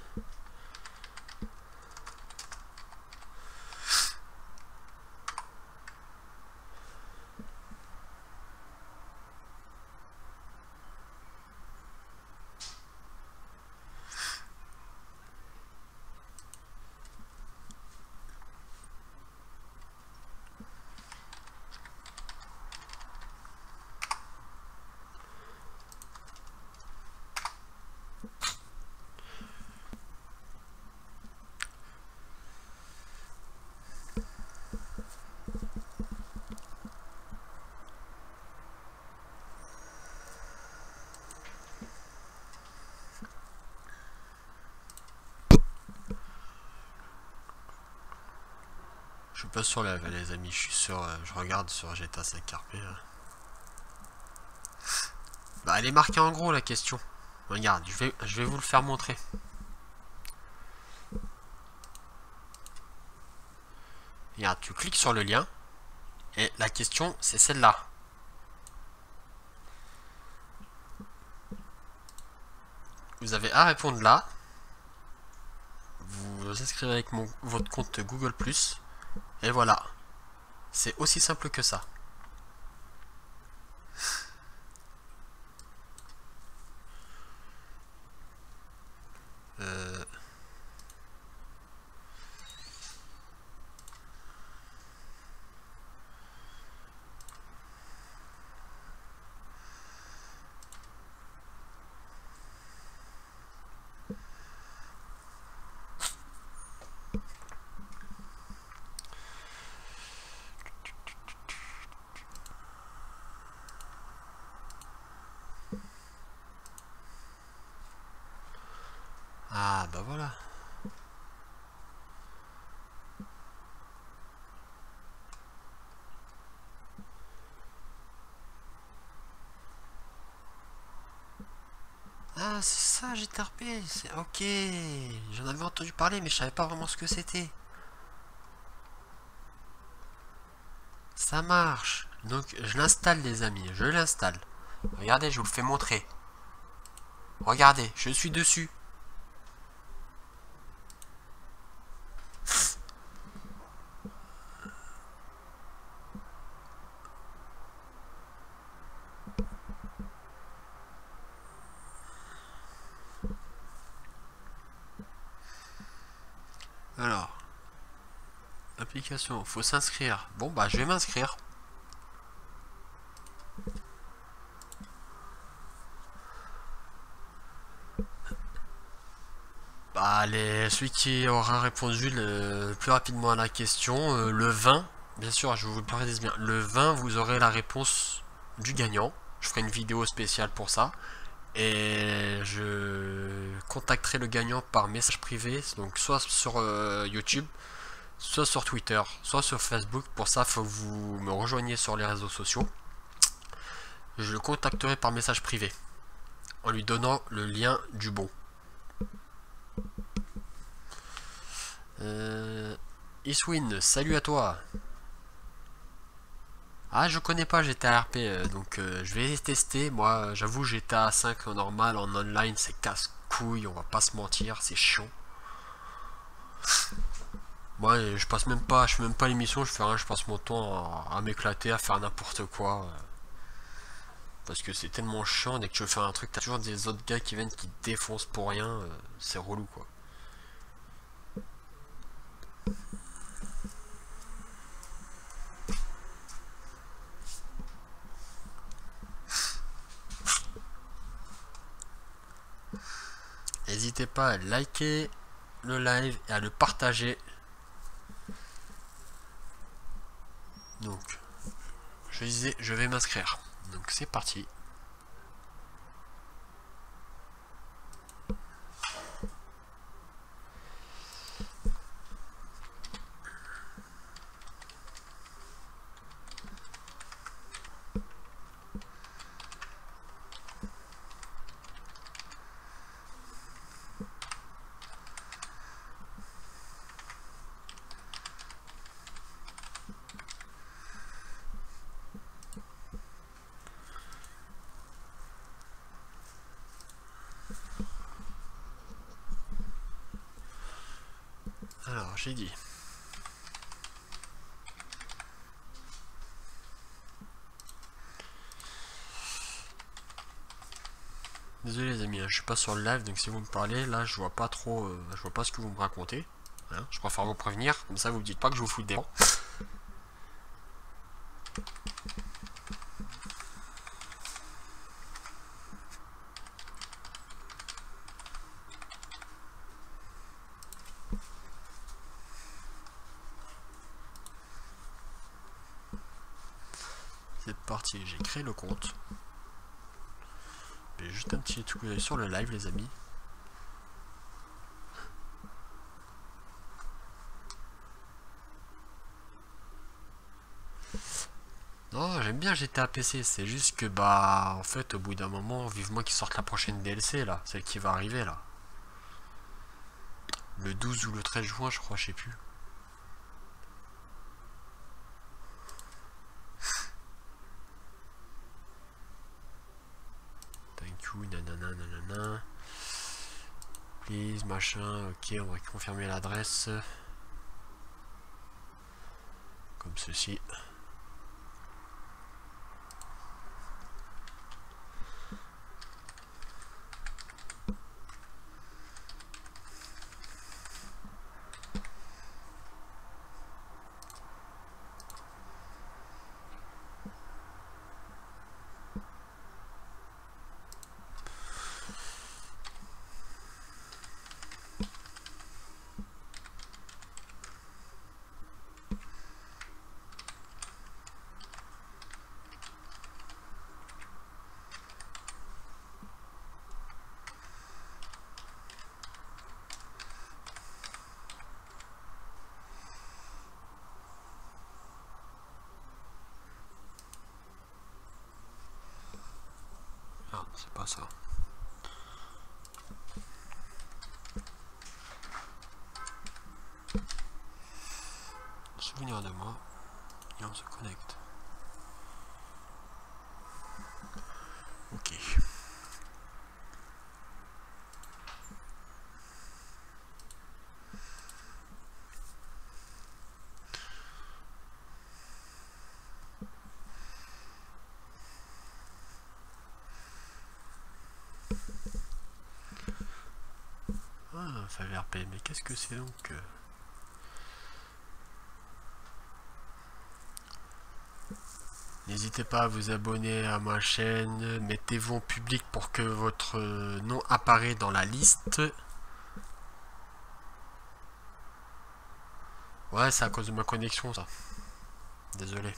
Speaker 2: Je suis pas sur la les amis, je suis sur. Euh, je regarde sur G T A cinq R P. Là. Bah elle est marquée en gros la question. Regarde, je vais, je vais vous le faire montrer. Regarde, tu cliques sur le lien. Et la question c'est celle-là. Vous avez à répondre là. Vous vous inscrivez avec mon, votre compte Google plus. Et voilà. C'est aussi simple que ça. Euh... Ah bah voilà. Ah c'est ça G T R P, c'est ok. J'en avais entendu parler mais je savais pas vraiment ce que c'était. Ça marche. Donc je l'installe les amis, je l'installe. Regardez, je vous le fais montrer. Regardez, je suis dessus. Alors, application, faut s'inscrire. Bon bah je vais m'inscrire. Bah les, celui qui aura répondu le plus rapidement à la question, euh, le vingt, bien sûr je vous le précise bien, le vingt vous aurez la réponse du gagnant. Je ferai une vidéo spéciale pour ça. Et je contacterai le gagnant par message privé, donc soit sur euh, YouTube, soit sur Twitter, soit sur Facebook. Pour ça, il faut que vous me rejoigniez sur les réseaux sociaux. Je le contacterai par message privé en lui donnant le lien du bon. Euh, Iswin, salut à toi. Ah, je connais pas G T A R P, euh, donc euh, je vais tester. Moi, j'avoue, G T A cinq en normal, en online, c'est casse-couille, on va pas se mentir, c'est chiant. Moi, je passe même pas, je fais même pas l'émission, je fais rien, je passe mon temps à, à m'éclater, à faire n'importe quoi. Euh, parce que c'est tellement chiant, dès que tu veux faire un truc, t'as toujours des autres gars qui viennent qui te défoncent pour rien, euh, c'est relou quoi. N'hésitez pas à liker le live et à le partager. Donc, je disais, je vais m'inscrire. Donc c'est parti. Alors, j'ai dit. Désolé les amis, hein, je suis pas sur le live, donc si vous me parlez, là je vois pas trop, euh, je vois pas ce que vous me racontez. Hein, je préfère vous prévenir, comme ça vous me dites pas que je vous fous de dents. C'est parti, j'ai créé le compte. J'ai juste un petit coup d'œil sur le live les amis. j'aime bien G T A P C, c'est juste que bah en fait au bout d'un moment, vivement qu'ils sortent la prochaine D L C là, celle qui va arriver là. Le douze ou le treize juin je crois, je sais plus. Thank you, nanana nanana. Please, machin, ok, on va confirmer l'adresse. Comme ceci. Ah, c'est pas ça. Souvenir de moi. Et on se connecte. Ok. Ah, F V R P, mais qu'est-ce que c'est donc? N'hésitez pas à vous abonner à ma chaîne, mettez-vous en public pour que votre nom apparaît dans la liste. Ouais, c'est à cause de ma connexion ça. Désolé.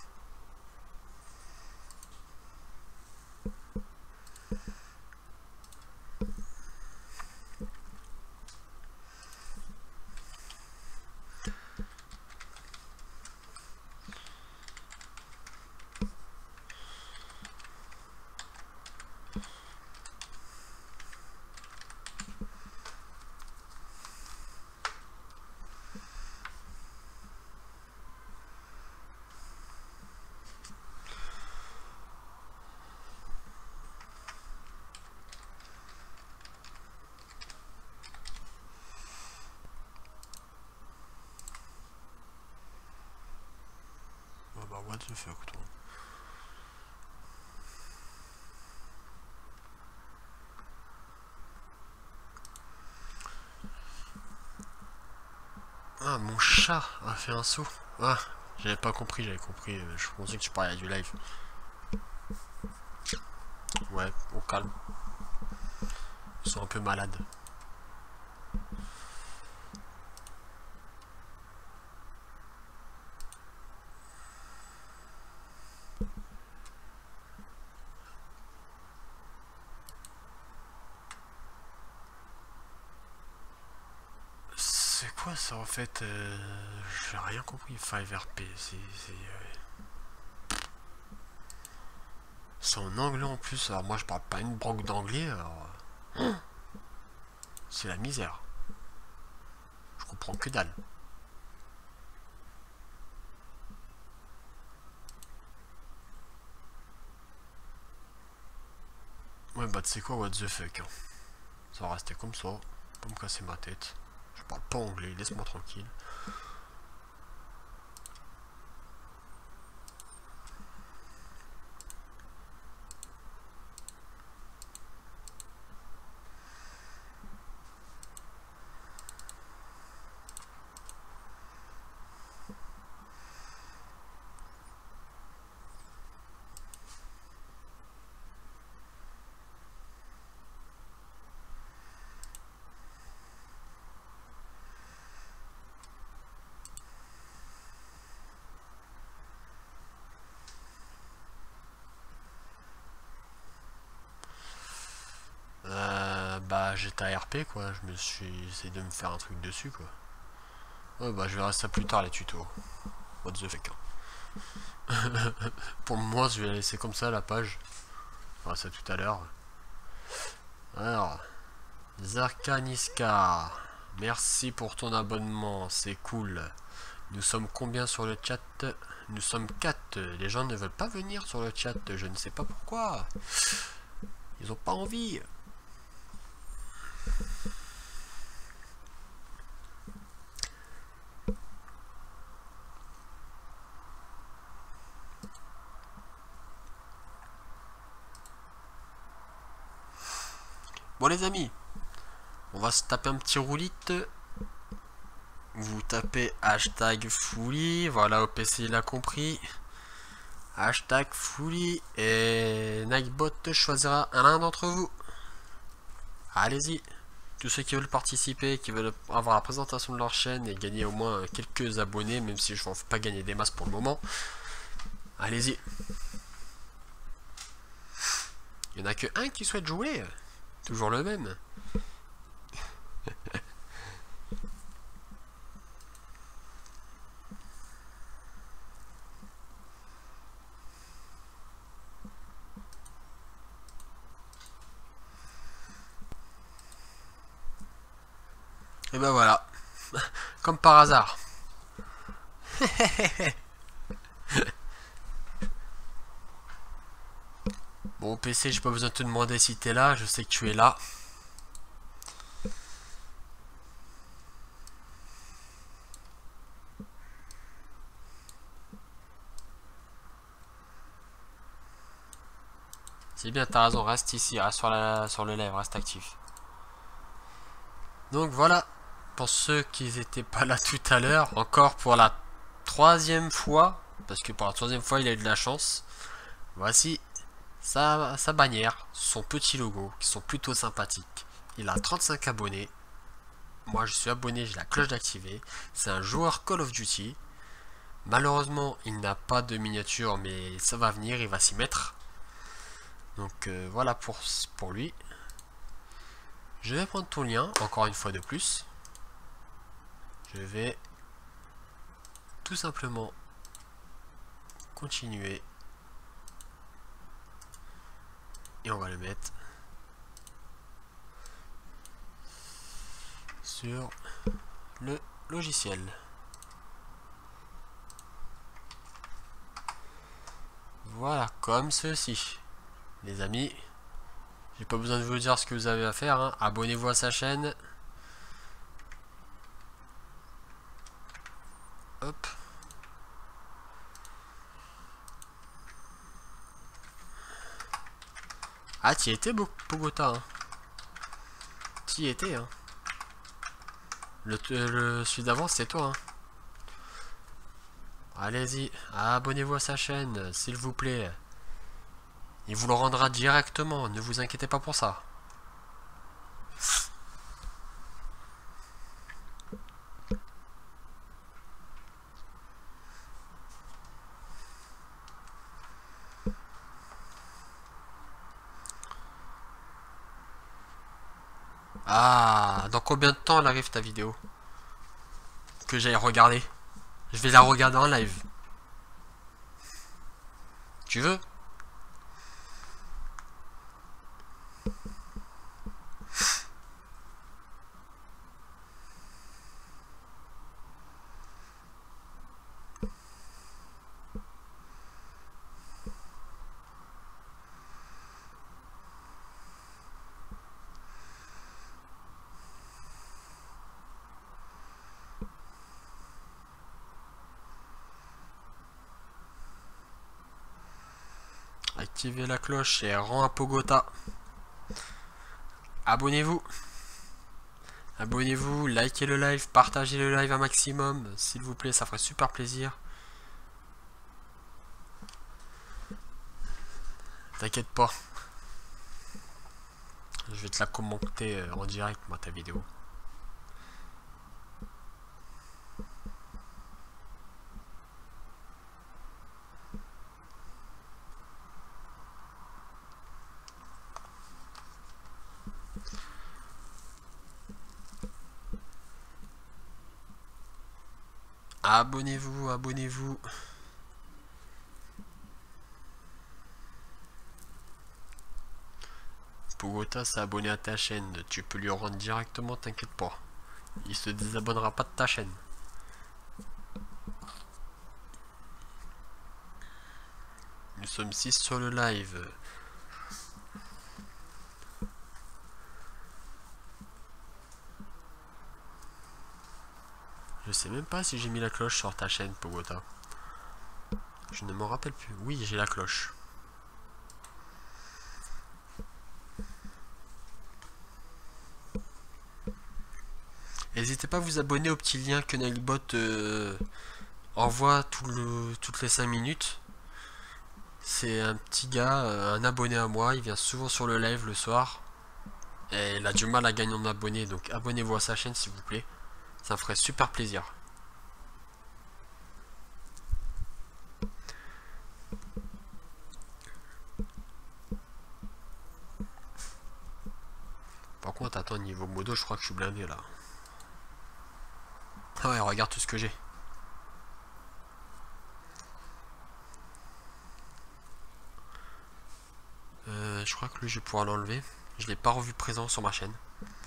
Speaker 2: Bah what the fuck toi. Ah, mon chat a fait un saut. Ah, j'avais pas compris, j'avais compris. Je pensais que tu parlais du live. Ouais, au calme. Ils sont un peu malades. C'est quoi ça en fait? euh, J'ai rien compris. cinq R P, c'est... C'est en anglais en plus. Alors moi je parle pas une brogue d'anglais. Alors... C'est la misère. Je comprends que dalle. Ouais bah tu sais quoi, what the fuck hein. Ça va rester comme ça. Pas me casser ma tête. Je parle pas anglais, laisse-moi tranquille. Bah j'étais à R P quoi, je me suis essayé de me faire un truc dessus quoi. Ouais bah je verrai ça plus tard les tutos. What the fuck. Pour le moment, je vais la laisser comme ça la page. On verra ça tout à l'heure. Alors, Zarkaniska, merci pour ton abonnement, c'est cool. Nous sommes combien sur le chat? Nous sommes quatre. Les gens ne veulent pas venir sur le chat, je ne sais pas pourquoi. Ils ont pas envie. Bon les amis, on va se taper un petit roulite. Vous tapez hashtag Fouli, voilà, au P C il a compris. Hashtag Fouli et Nightbot choisira l'un d'entre vous. Allez-y, tous ceux qui veulent participer, qui veulent avoir la présentation de leur chaîne et gagner au moins quelques abonnés, même si je ne vais pas gagner des masses pour le moment. Allez-y. Il n'y en a que un qui souhaite jouer. Toujours le même. Et ben voilà. Comme par hasard. Bon P C, j'ai pas besoin de te demander si t'es là, je sais que tu es là. C'est bien, t'as raison, reste ici, reste sur, la, sur le live, reste actif. Donc voilà, pour ceux qui n'étaient pas là tout à l'heure, encore pour la troisième fois, parce que pour la troisième fois il a eu de la chance, voici sa, sa bannière, son petit logo, qui sont plutôt sympathiques. Il a trente-cinq abonnés, moi je suis abonné, j'ai la cloche d'activer, c'est un joueur Call of Duty. Malheureusement il n'a pas de miniature, mais ça va venir, il va s'y mettre. Donc euh, voilà pour, pour lui. Je vais prendre ton lien, encore une fois de plus. Je vais tout simplement continuer. Et on va le mettre sur le logiciel. Voilà, comme ceci. Les amis, j'ai pas besoin de vous dire ce que vous avez à faire, hein. Abonnez-vous à sa chaîne. Hop. Ah, t'y étais, Bogota, hein. T'y étais, hein. Le, le celui d'avant, c'est toi, hein. Allez-y, abonnez-vous à sa chaîne, s'il vous plaît. Il vous le rendra directement, ne vous inquiétez pas pour ça. Ah, dans combien de temps elle arrive ta vidéo? Que j'aille regarder. Je vais la regarder en live. Tu veux? Activez la cloche et rend à Pogota. Abonnez-vous. Abonnez-vous, likez le live, partagez le live un maximum, s'il vous plaît, ça ferait super plaisir. T'inquiète pas. Je vais te la commenter en direct, moi, ta vidéo. Abonnez-vous, abonnez-vous. Pogota s'est abonné à ta chaîne. Tu peux lui rendre directement, t'inquiète pas. Il se désabonnera pas de ta chaîne. Nous sommes six sur le live. Je sais même pas si j'ai mis la cloche sur ta chaîne, Pogota. Je ne m'en rappelle plus. Oui, j'ai la cloche. N'hésitez pas à vous abonner au petit lien que Nightbot euh, envoie tout le, toutes les cinq minutes. C'est un petit gars, euh, un abonné à moi. Il vient souvent sur le live le soir. Et il a du mal à gagner en abonnés. Donc abonnez-vous à sa chaîne s'il vous plaît. Ça me ferait super plaisir. Par contre, attends, niveau modo, je crois que je suis blindé là. Ah ouais, regarde tout ce que j'ai. Euh, je crois que lui, je vais pouvoir l'enlever. Je l'ai pas revu présent sur ma chaîne.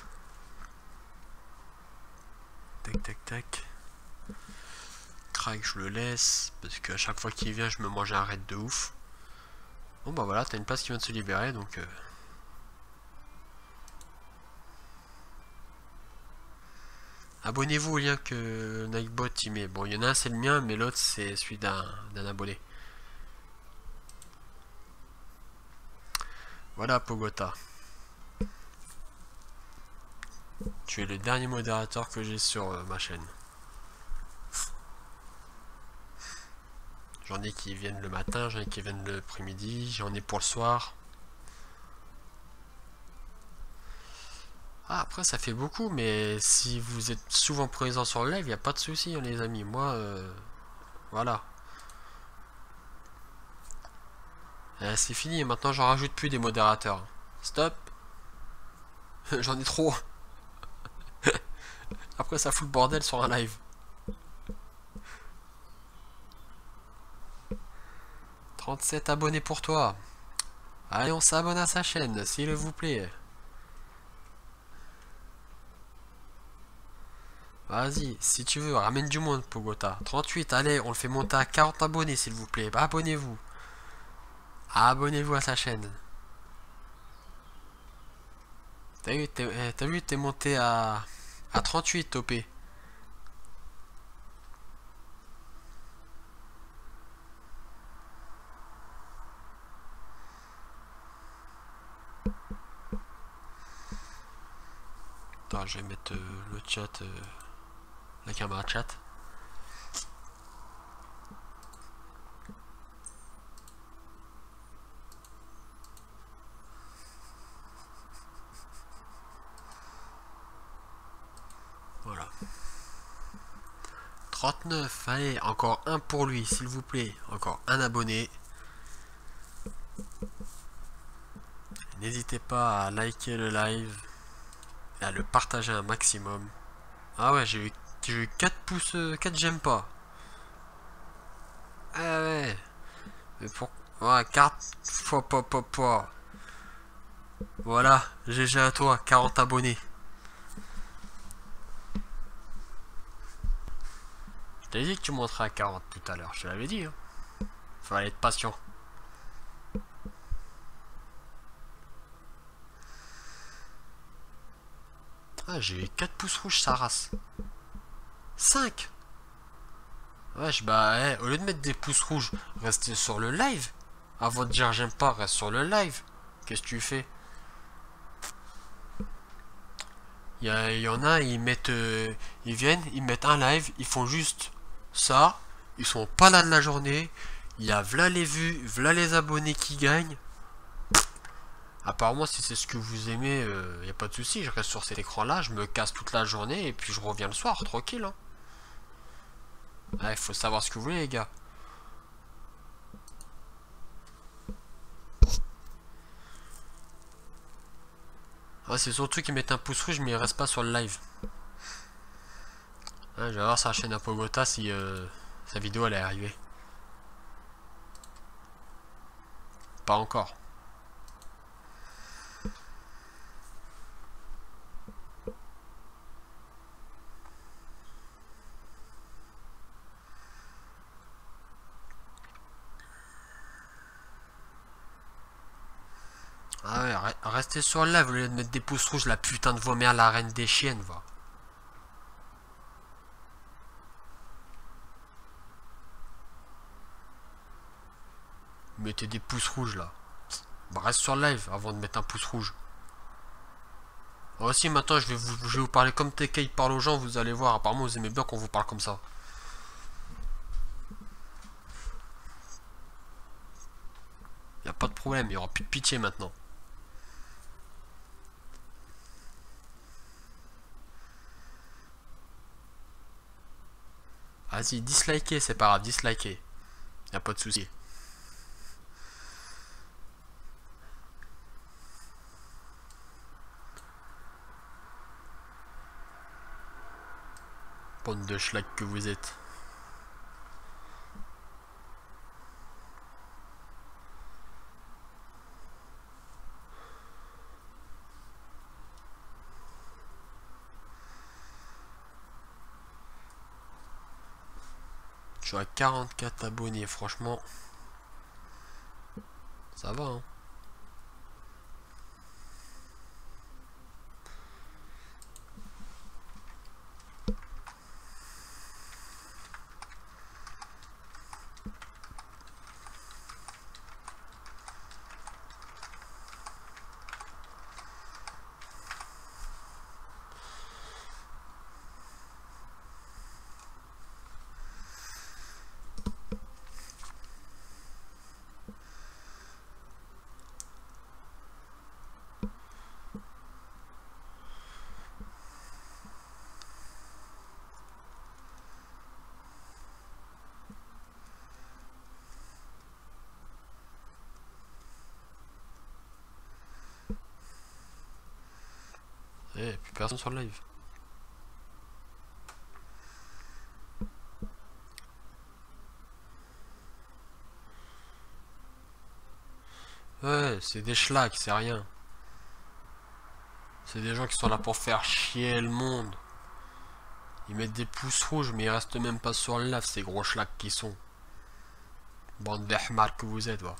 Speaker 2: Tac, tac, tac. Craig, je le laisse. Parce qu'à chaque fois qu'il vient, je me mange un raid de ouf. Bon, bah voilà, t'as une place qui vient de se libérer, donc... Euh... Abonnez-vous au lien que Nightbot y met. Bon, il y en a un, c'est le mien, mais l'autre, c'est celui d'un d'un abonné. Voilà, Pogota. Tu es le dernier modérateur que j'ai sur euh, ma chaîne. J'en ai qui viennent le matin, j'en ai qui viennent l'après-midi, j'en ai pour le soir. Ah, après ça fait beaucoup, mais si vous êtes souvent présent sur le live, il n'y a pas de souci, hein, les amis. Moi, euh, voilà. Euh, c'est fini, maintenant j'en rajoute plus des modérateurs. Stop. J'en ai trop. Après ça fout le bordel sur un live. trente-sept abonnés pour toi. Allez, on s'abonne à sa chaîne, s'il vous plaît. Vas-y, si tu veux, ramène du monde, Pogota. trente-huit, allez, on le fait monter à quarante abonnés, s'il vous plaît. Bah, abonnez-vous. Abonnez-vous à sa chaîne. T'as vu, t'as vu, t'es monté à, à trente-huit, O P. Attends, je vais mettre euh, le chat, euh, la caméra chat. Voilà. trente-neuf, allez, encore un pour lui, s'il vous plaît. Encore un abonné. N'hésitez pas à liker le live et à le partager un maximum. Ah ouais, j'ai eu, eu quatre pouces, quatre j'aime pas. Ah ouais. Mais pour... Ouais, quatre fois pas pas pas. Voilà, G G à toi, quarante abonnés. Je t'avais dit que tu monterais à quarante tout à l'heure, je te l'avais dit. Hein. Fallait être patient. Ah, j'ai eu quatre pouces rouges, sa race. cinq. Wesh, bah, hey, au lieu de mettre des pouces rouges, restez sur le live. Avant de dire j'aime pas, reste sur le live. Qu'est-ce que tu fais? Il y, y en a, ils mettent... Euh, ils viennent, ils mettent un live, ils font juste ça. Ils sont pas là de la journée. Il y a v'là les vues, v'là les abonnés qui gagnent. Apparemment, si c'est ce que vous aimez, il euh, n'y a pas de souci. Je reste sur cet écran-là, je me casse toute la journée et puis je reviens le soir, tranquille. Hein. Il ouais, faut savoir ce que vous voulez, les gars. Ah, c'est surtout qu'ils mettent un pouce rouge, mais ils restent pas sur le live. Hein, je vais voir sur la chaîne à Pogota si euh, sa vidéo elle est arrivée. Pas encore. Restez sur le live au lieu de mettre des pouces rouges, la putain de vos mères, la reine des chiennes, va. Mettez des pouces rouges là. Bah, reste sur le live avant de mettre un pouce rouge. Aussi maintenant je vais vous, je vais vous parler comme T K il parle aux gens, vous allez voir. Apparemment vous aimez bien qu'on vous parle comme ça. Y a pas de problème, il y aura plus de pitié maintenant. Vas-y, dislikez, c'est pas grave, dislikez. Y a pas de souci. Bande de schlag que vous êtes. Je suis à quarante-quatre abonnés, franchement. Ça va, hein. Eh, plus personne sur le live. Ouais, c'est des schlags, c'est rien. C'est des gens qui sont là pour faire chier le monde. Ils mettent des pouces rouges, mais ils restent même pas sur le live, ces gros schlags qui sont. Bande d'ahmar que vous êtes, va.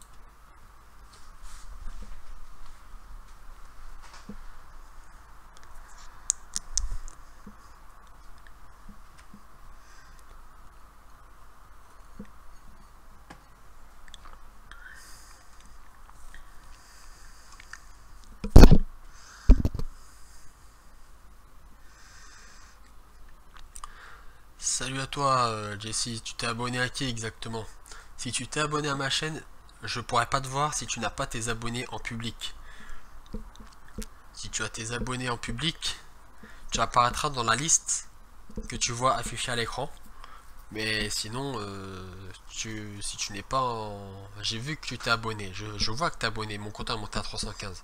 Speaker 2: Salut à toi euh, Jessie, tu t'es abonné à qui exactement? Si tu t'es abonné à ma chaîne, je pourrais pas te voir si tu n'as pas tes abonnés en public. Si tu as tes abonnés en public, tu apparaîtras dans la liste que tu vois affichée à l'écran. Mais sinon, euh, tu, si tu n'es pas en... J'ai vu que tu t'es abonné, je, je vois que tu es abonné, mon compte est monté à trois cent quinze.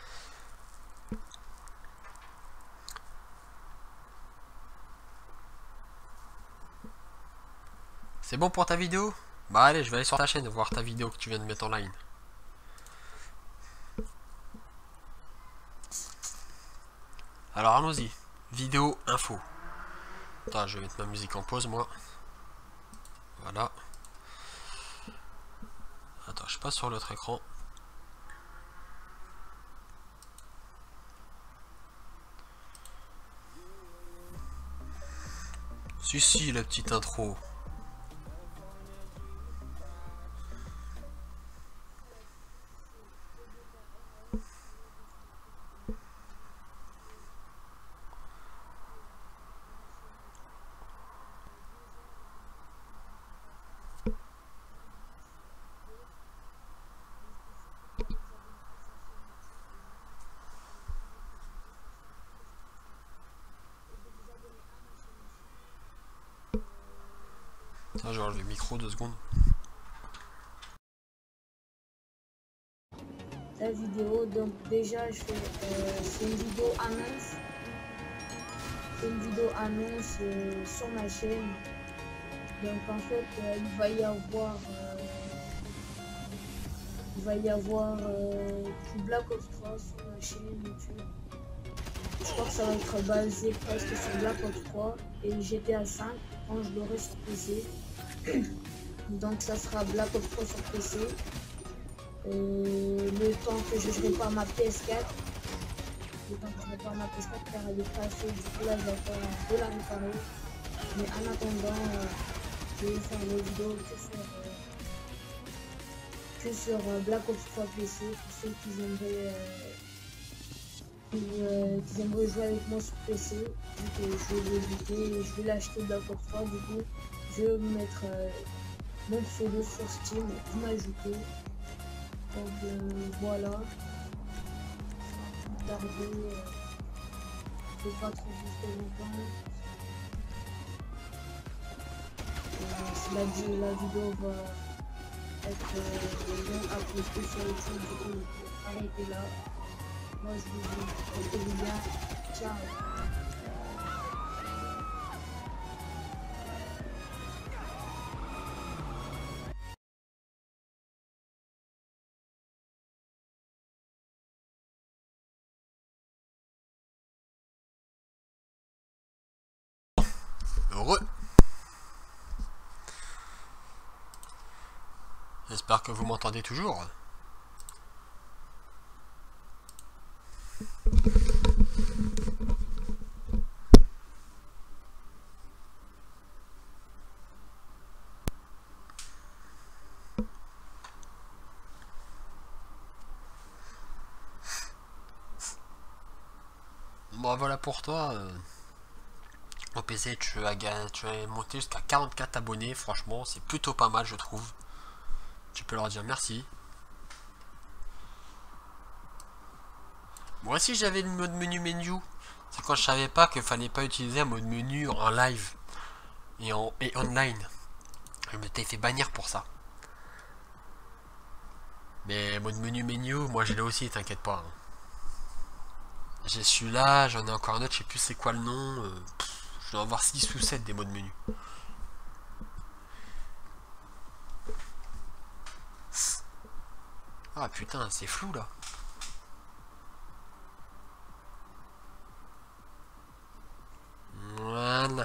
Speaker 2: C'est bon pour ta vidéo? Bah allez, je vais aller sur ta chaîne voir ta vidéo que tu viens de mettre en ligne. Alors allons-y. Vidéo info. Attends, je vais mettre ma musique en pause moi. Voilà. Attends, je passe sur l'autre écran. Si si, la petite intro. Attends, je vais enlever le micro deux secondes.
Speaker 3: La vidéo, donc déjà je fais euh, c'est une vidéo annonce. C'est une vidéo annonce euh, sur ma chaîne. Donc en fait euh, il va y avoir euh, il va y avoir euh, du Black Ops trois sur ma chaîne YouTube. Je crois que ça va être basé presque sur Black Ops trois et G T A cinq quand je l'aurai sur P C. Donc ça sera Black Ops trois sur P C. Et le temps que je répare ma P S quatre, le temps que je répare ma P S quatre car elle est cassée, du coup là je vais faire de la réparer. Mais en attendant, euh, je vais faire des vidéos que sur, euh, que sur euh, Black Ops trois P C pour ceux qui aimeraient, euh, qui, euh, qui aimeraient jouer avec moi sur P C. Vu que je vais l'éviter, je vais l'acheter Black Ops trois, du coup je vais vous mettre euh, mon pseudo sur Steam, vous m'ajoutez. Donc euh, voilà, sans tarder, euh, je vais pas trop booster longtemps. Euh, si la, la vidéo va être euh, long à poster sur YouTube, du coup, arrêtez là. Moi je vous dis, portez-vous bien, ciao.
Speaker 2: Heureux. J'espère que vous m'entendez toujours. Bon voilà pour toi. Euh, au P C tu as, tu as monté jusqu'à quarante-quatre abonnés. Franchement c'est plutôt pas mal je trouve. Tu peux leur dire merci. Moi aussi j'avais le mode menu menu. C'est quand je savais pas qu'il fallait pas utiliser un mode menu en live et en et online. Je m'étais fait bannir pour ça. Mais mode menu menu, moi je l'ai aussi, t'inquiète pas. Hein. J'ai celui-là, j'en ai encore un autre, je sais plus c'est quoi le nom. Euh, pff, je dois avoir six ou sept des modes menu. Ah putain, c'est flou là. Voilà.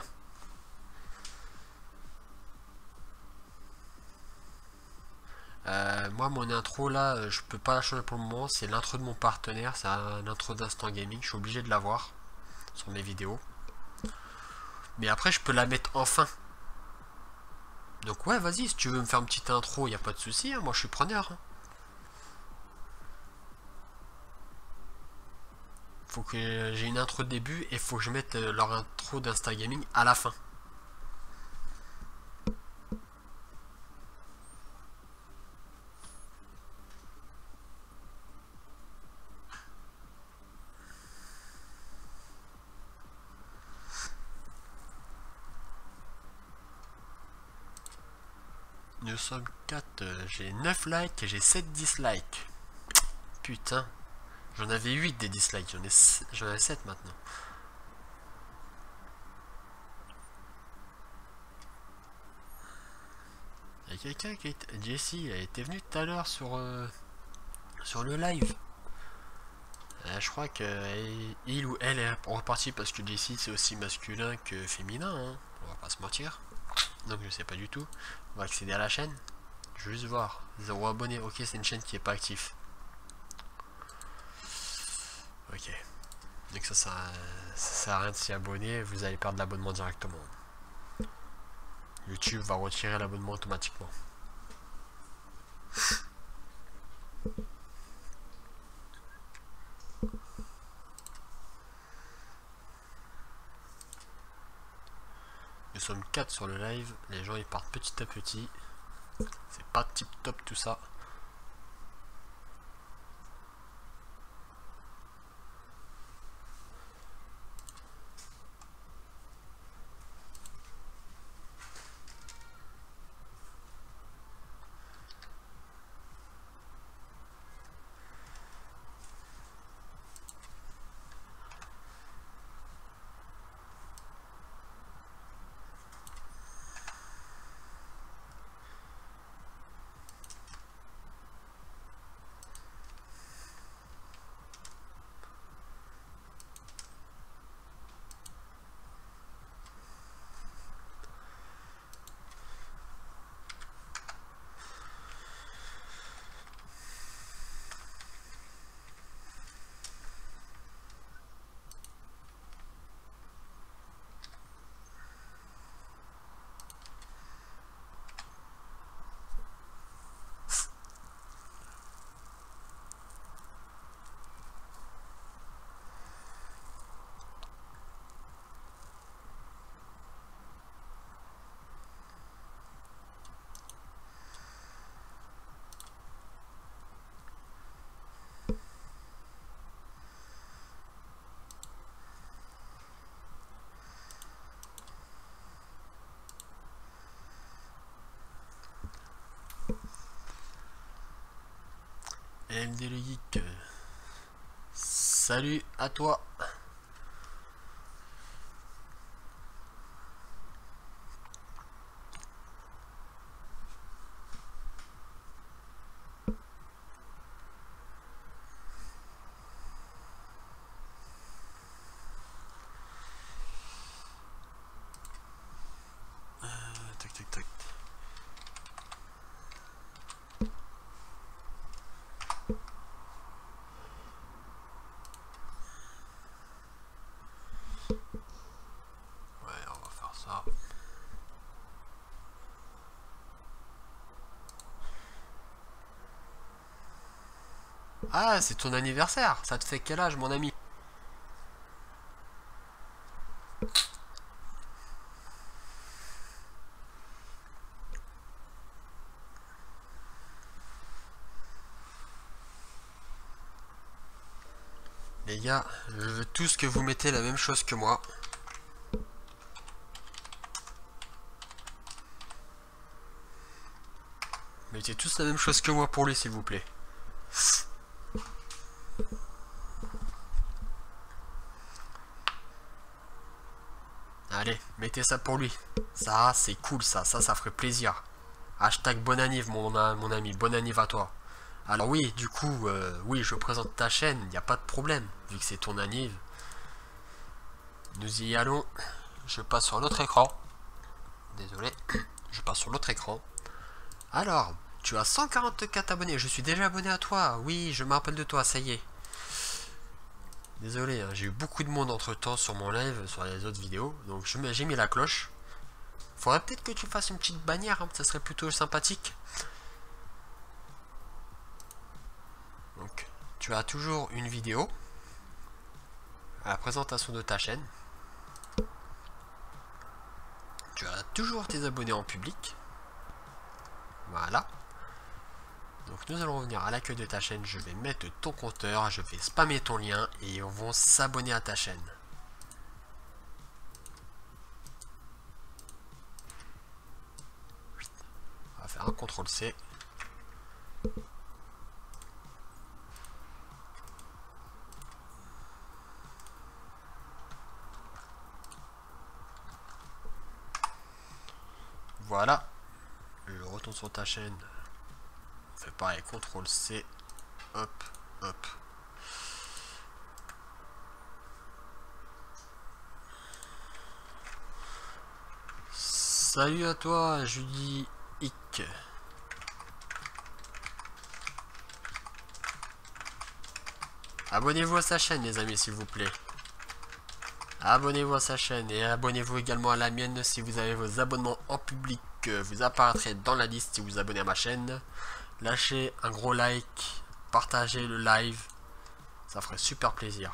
Speaker 2: Euh, moi mon intro là, je peux pas la changer pour le moment, c'est l'intro de mon partenaire, c'est l'intro d'Instant Gaming, je suis obligé de l'avoir sur mes vidéos. Mais après je peux la mettre en fin. Donc ouais vas-y, si tu veux me faire une petite intro, y a pas de souci, hein, moi je suis preneur. Hein. Faut que j'ai une intro de début et faut que je mette leur intro d'Insta Gaming à la fin. Nous sommes quatre, j'ai neuf likes et j'ai sept dislikes. Putain, j'en avais huit des dislikes, j'en ai, j'en ai sept maintenant. Il y a quelqu'un qui est... Jessie, elle était venue tout à l'heure sur, euh, sur le live. Euh, je crois que il ou elle est reparti parce que Jessie c'est aussi masculin que féminin, hein. On va pas se mentir. Donc je sais pas du tout. On va accéder à la chaîne. Je vais juste voir. zéro abonnés. Ok, c'est une chaîne qui est pas active. Ok. Donc ça, ça, ça sert à rien de s'y abonner. Vous allez perdre l'abonnement directement. YouTube va retirer l'abonnement automatiquement. Nous sommes quatre sur le live. Les gens ils partent petit à petit. C'est pas tip top tout ça. L D le geek. Salut à toi. Euh, tac tac tac. Ah, c'est ton anniversaire. Ça te fait quel âge, mon ami? Les gars, je veux tous que vous mettez la même chose que moi. Mettez tous la même chose que moi pour lui, s'il vous plaît. Allez, mettez ça pour lui. Ça, c'est cool, ça. Ça, ça ferait plaisir. Hashtag bon anniv, mon, mon ami. Bon anniv à toi. Alors oui, du coup, euh, oui, je présente ta chaîne. Il n'y a pas de problème, vu que c'est ton anniv. Nous y allons. Je passe sur l'autre écran. Désolé. Je passe sur l'autre écran. Alors, tu as cent quarante-quatre abonnés. Je suis déjà abonné à toi. Oui, je me rappelle de toi, ça y est. Désolé, hein, j'ai eu beaucoup de monde entre temps sur mon live, sur les autres vidéos. Donc j'ai mis la cloche. Faudrait peut-être que tu fasses une petite bannière, hein, ça serait plutôt sympathique. Donc, tu as toujours une vidéo à la présentation de ta chaîne. Tu as toujours tes abonnés en public. Voilà. Donc nous allons revenir à l'accueil de ta chaîne, je vais mettre ton compteur, je vais spammer ton lien et ils vont s'abonner à ta chaîne. On va faire un contrôle C. Voilà. Je retourne sur ta chaîne. On fait pareil, contrôle C, hop, hop. Salut à toi, Julie Hick. Abonnez-vous à sa chaîne, les amis, s'il vous plaît. Abonnez-vous à sa chaîne et abonnez-vous également à la mienne si vous avez vos abonnements en public. Vous apparaîtrez dans la liste si vous abonnez à ma chaîne. Lâchez un gros like, partagez le live, ça ferait super plaisir.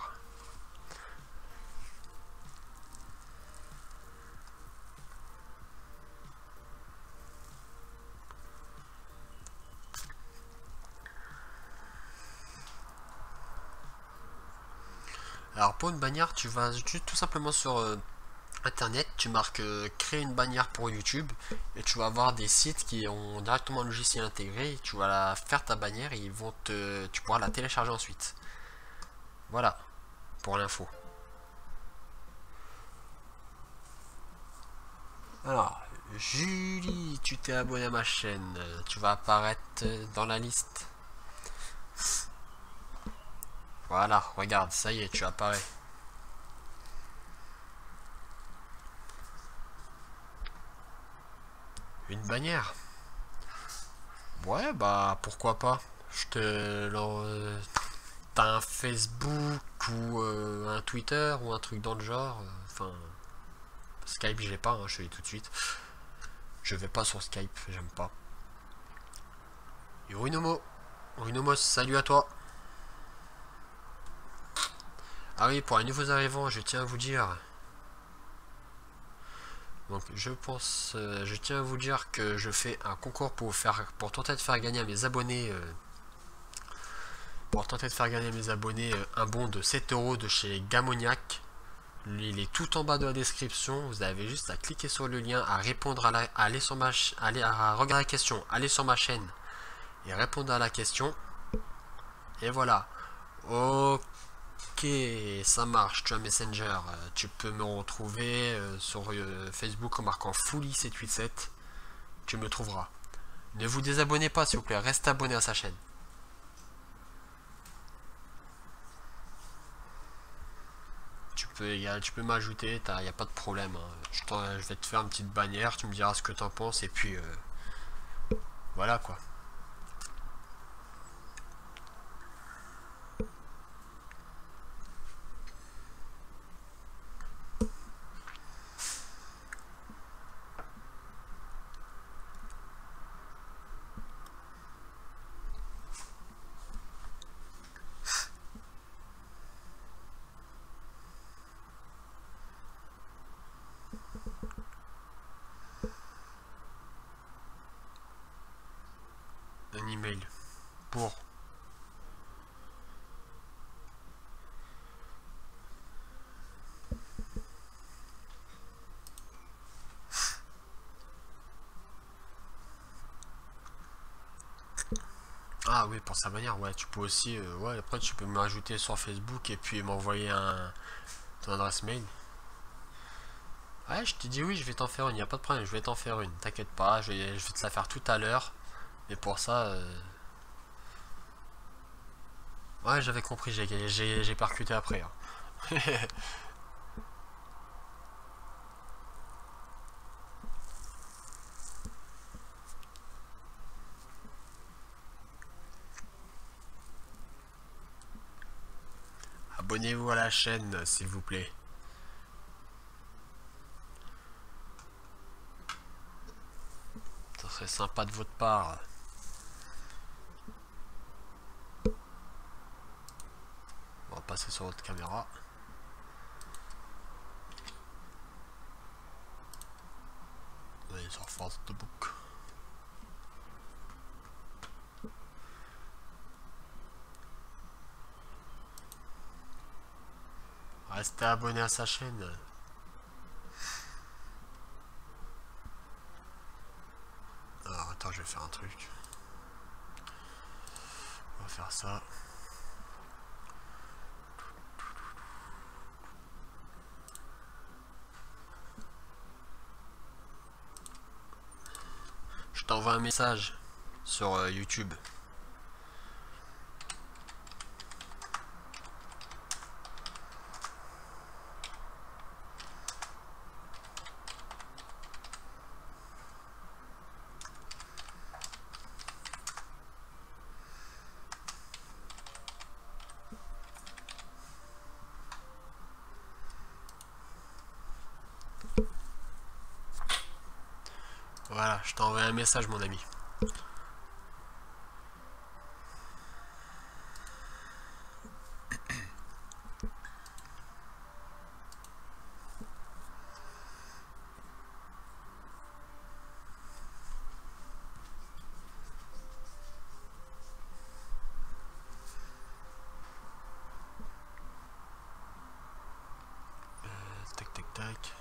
Speaker 2: Alors pour une bannière, tu vas tout simplement sur euh, internet, tu marques euh, créer une bannière pour YouTube et tu vas avoir des sites qui ont directement un logiciel intégré et tu vas la faire ta bannière et ils vont te, tu pourras la télécharger ensuite. Voilà pour l'info. Alors Julie, tu t'es abonné à ma chaîne, tu vas apparaître dans la liste. Voilà, regarde, ça y est, tu apparais. Une bannière. Ouais, bah pourquoi pas. Je te... Euh, t'as un Facebook ou euh, un Twitter ou un truc dans le genre. Enfin, euh, Skype j'ai pas, hein, je te dis tout de suite. Je vais pas sur Skype, j'aime pas. Et Runomo. Runomo, salut à toi. Ah oui, pour les nouveaux arrivants, je tiens à vous dire... Donc je pense, euh, je tiens à vous dire que je fais un concours pour faire, pour tenter de faire gagner à mes abonnés, euh, pour tenter de faire gagner à mes abonnés euh, un bon de sept euros de chez Gamoniac. Il est tout en bas de la description. Vous avez juste à cliquer sur le lien, à répondre à la, à aller sur ma, aller à regarder la question, aller sur ma chaîne et répondre à la question. Et voilà. Ok, ça marche. Tu as Messenger. Euh, tu peux me retrouver euh, sur euh, Facebook en marquant Fouli sept huit sept. Tu me trouveras. Ne vous désabonnez pas s'il vous plaît. Reste abonné à sa chaîne. Tu peux, y a, tu peux m'ajouter. Il n'y a pas de problème. Hein. Je, je vais te faire une petite bannière. Tu me diras ce que tu en penses. Et puis euh, voilà quoi. Un email pour ah oui, pour sa manière, ouais, tu peux aussi euh, ouais, après tu peux m'ajouter sur Facebook et puis m'envoyer un ton adresse mail. Ouais, je te dis oui, je vais t'en faire une, y a pas de problème, je vais t'en faire une, t'inquiète pas, je vais, je vais te la faire tout à l'heure. Mais pour ça euh... ouais, j'avais compris, j'ai j'ai percuté après. Hein. Abonnez-vous à la chaîne, s'il vous plaît. Ça serait sympa de votre part. On va passer sur votre caméra. On va aller sur Facebook. Restez abonné à sa chaîne. Alors attends, je vais faire un truc. On va faire ça. Je t'envoie un message sur euh, YouTube. Voilà, je t'envoie un message, mon ami. Euh, tac, tac, tac.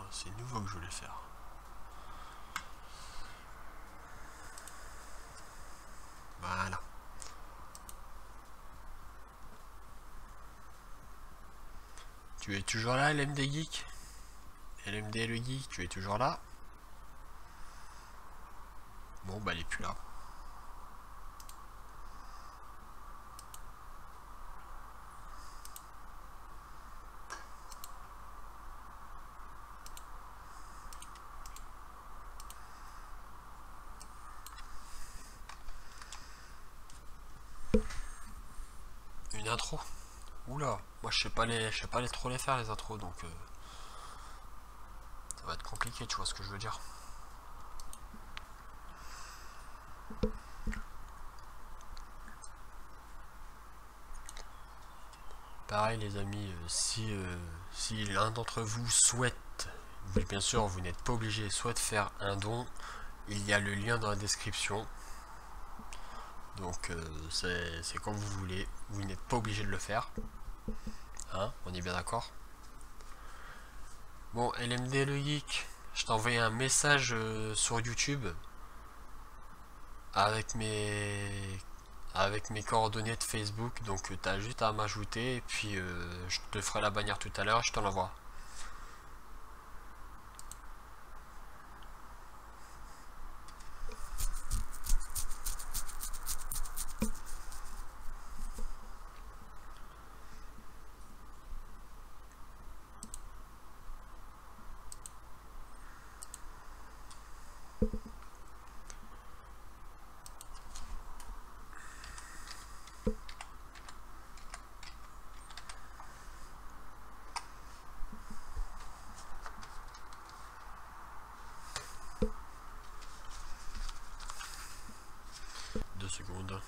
Speaker 2: c'est nouveau que je voulais faire. Voilà. Tu es toujours là, L M D Geek? L M D le Geek, tu es toujours là? Bon, bah, elle est plus là. Une intro? Oula, moi je sais pas les, je sais pas les trop les faire les intros, donc euh, ça va être compliqué, tu vois ce que je veux dire. Pareil les amis, euh, si, euh, si l'un d'entre vous souhaite, oui, bien sûr vous n'êtes pas obligé, souhaite faire un don, il y a le lien dans la description. Donc euh, c'est comme vous voulez, vous n'êtes pas obligé de le faire. Hein, on est bien d'accord? Bon, L M D le Geek, je t'ai envoyé un message euh, sur YouTube avec mes avec mes coordonnées de Facebook, donc euh, tu as juste à m'ajouter et puis euh, je te ferai la bannière tout à l'heure, je te l'envoie. Deux secondes.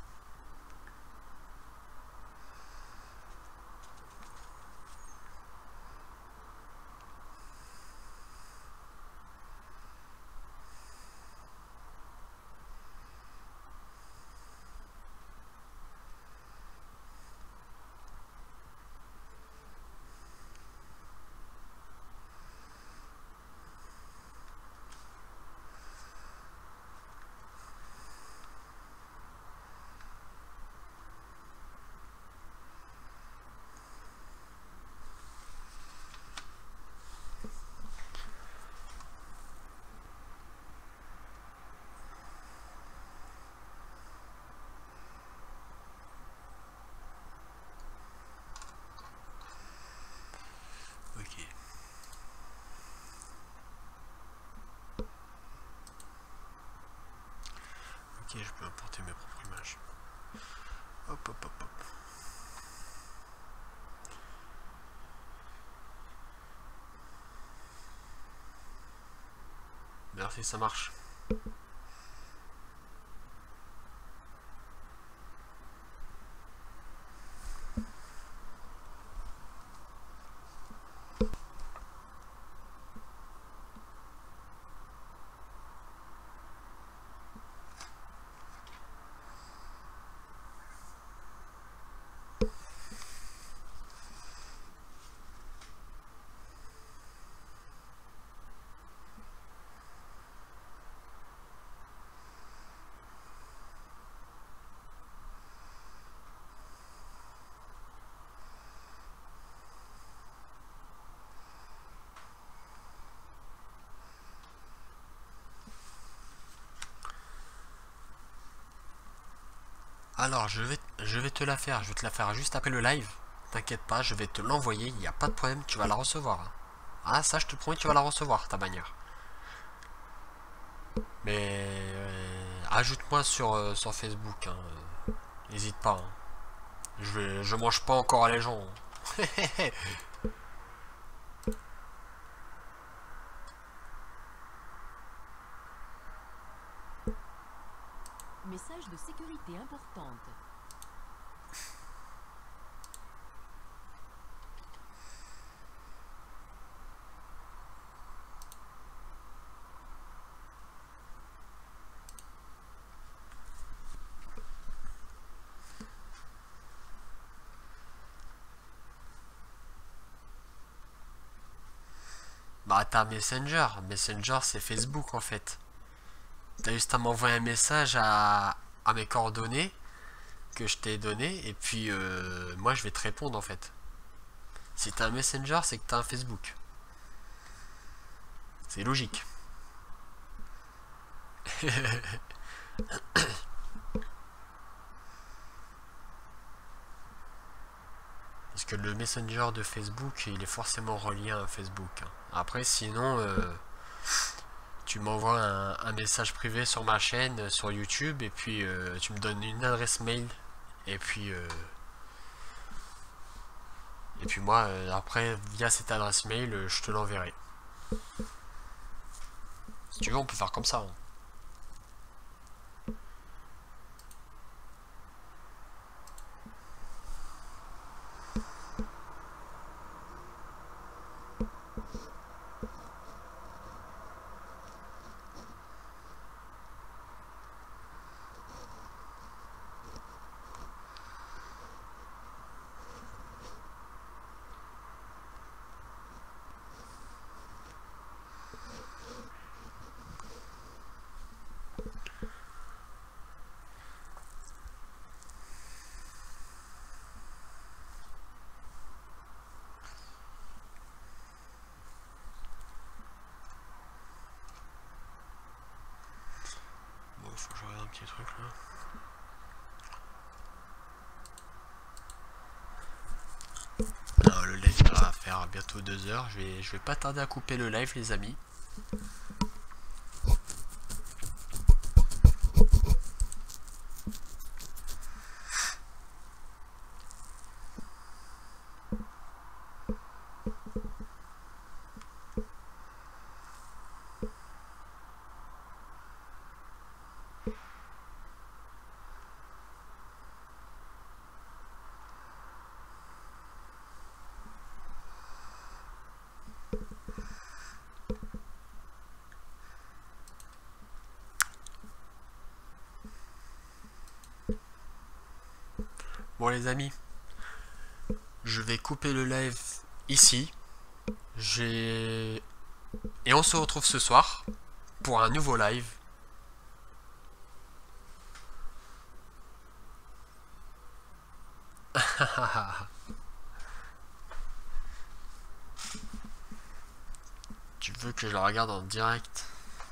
Speaker 2: Ok. Ok, je peux importer mes propres images. Hop, hop, hop, hop. Merci, ça marche. Alors, je vais, je vais te la faire. Je vais te la faire juste après le live. T'inquiète pas, je vais te l'envoyer. Il n'y a pas de problème, tu vas la recevoir. Ah, ça, je te promets, tu vas la recevoir, ta bannière. Mais euh, ajoute-moi sur, euh, sur Facebook. Hein. N'hésite pas. Hein. Je, vais, je mange pas encore à les gens. Hein.
Speaker 4: Message de sécurité importante.
Speaker 2: Bah t'as Messenger. Messenger c'est Facebook en fait. T'as juste à m'envoyer un message à, à mes coordonnées que je t'ai donné et puis euh, moi je vais te répondre en fait. Si t'as un Messenger c'est que t'as un Facebook. C'est logique. Parce que le Messenger de Facebook il est forcément relié à un Facebook. Après sinon euh, tu m'envoies un, un message privé sur ma chaîne sur YouTube et puis euh, tu me donnes une adresse mail et puis euh, et puis moi euh, après via cette adresse mail euh, je te l'enverrai. Si tu veux on peut faire comme ça hein. Faut que je regarde un petit truc là. Non, le live va faire bientôt deux heures. Je vais, je vais pas tarder à couper le live, les amis. Bon les amis, je vais couper le live ici. J'ai et on se retrouve ce soir pour un nouveau live. Tu veux que je la regarde en direct?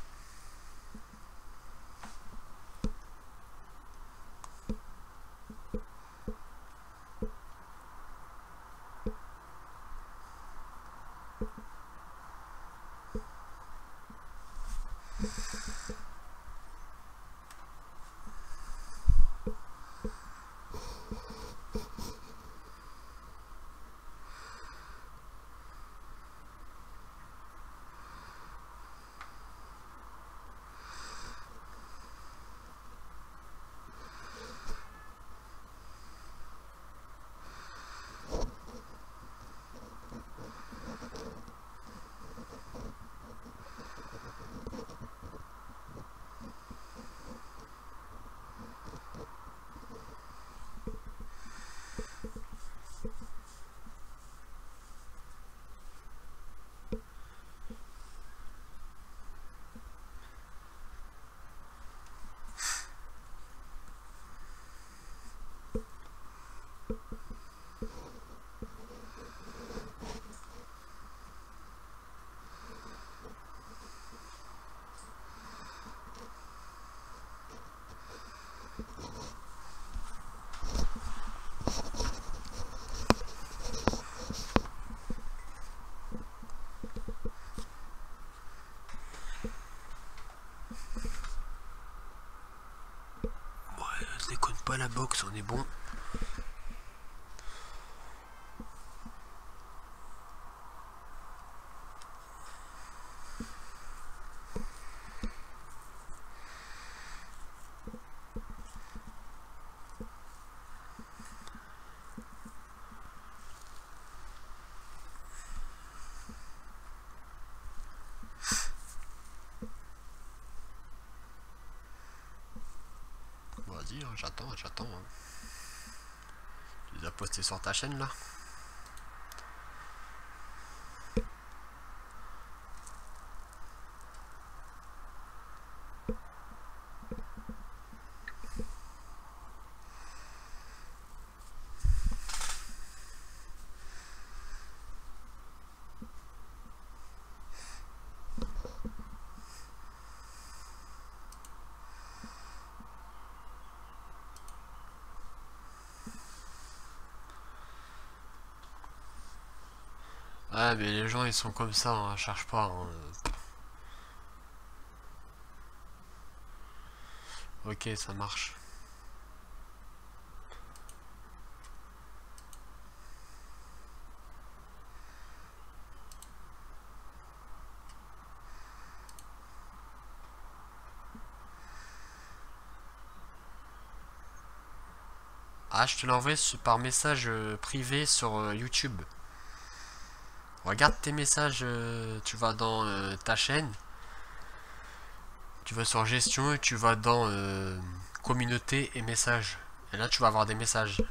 Speaker 2: Pas la box, on est bon. Vas-y, hein, j'attends, j'attends. Hein. Tu les as postés sur ta chaîne là? Ah mais les gens ils sont comme ça, hein, cherche pas. Hein. Ok, ça marche. Ah, je te l'ai envoyé par message euh, privé sur euh, YouTube. Regarde tes messages, euh, tu vas dans euh, ta chaîne, tu vas sur gestion et tu vas dans euh, communauté et messages. Et là tu vas avoir des messages.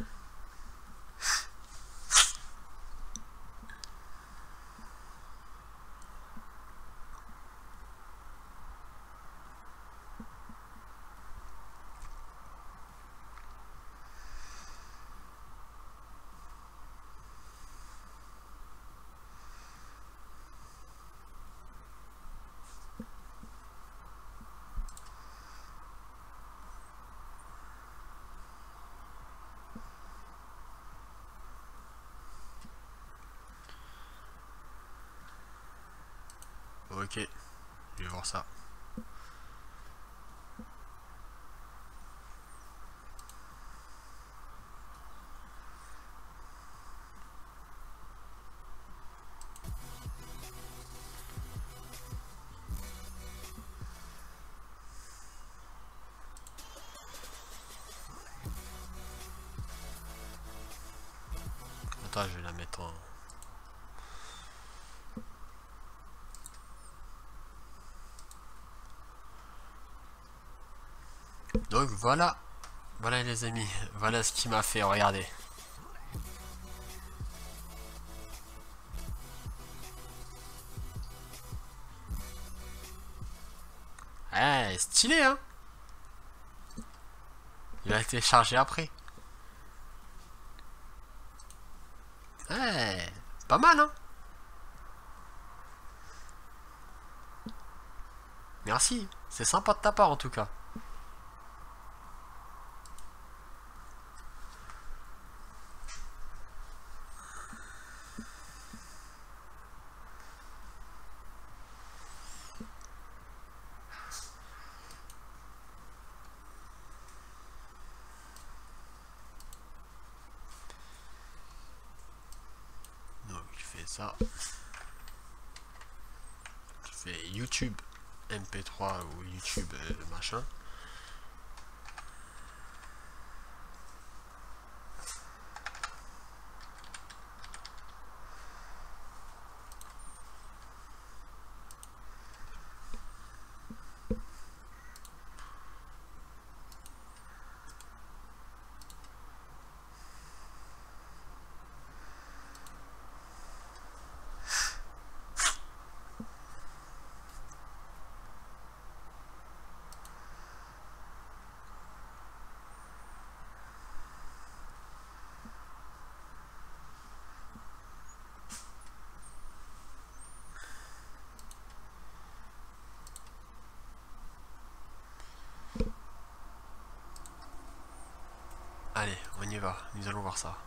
Speaker 2: Ok, je vais voir ça. Attends, je vais la mettre en... Donc voilà, voilà les amis, voilà ce qui m'a fait regarder. Eh, stylé hein. Il a été chargé après. Eh, pas mal hein. Merci, c'est sympa de ta part en tout cas. Ça, je fais YouTube M P trois ou YouTube euh, machin. Allez, on y va, nous allons voir ça.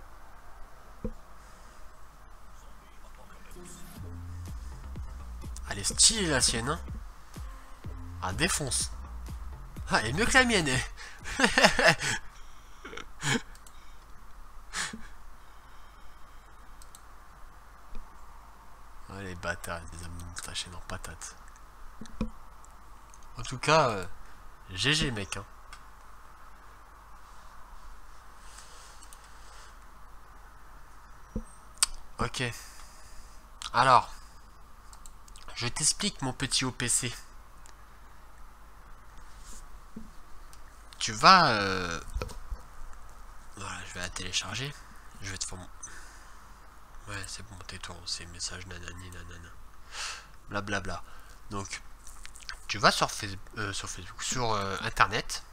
Speaker 2: Elle est stylée la sienne, hein. Ah, défonce. Ah, elle est mieux que la mienne. Ah, les bâtards, des amis moustachés dans patate. En tout cas, euh, G G mec, hein. Ok. Alors, je t'explique mon petit O P C. Tu vas... Euh... Voilà, je vais la télécharger. Je vais te faire mon... Ouais, c'est bon, tais-toi, c'est message nanani nanana. Blablabla. Donc, tu vas sur, Facebook, euh, sur Facebook, sur euh, Internet.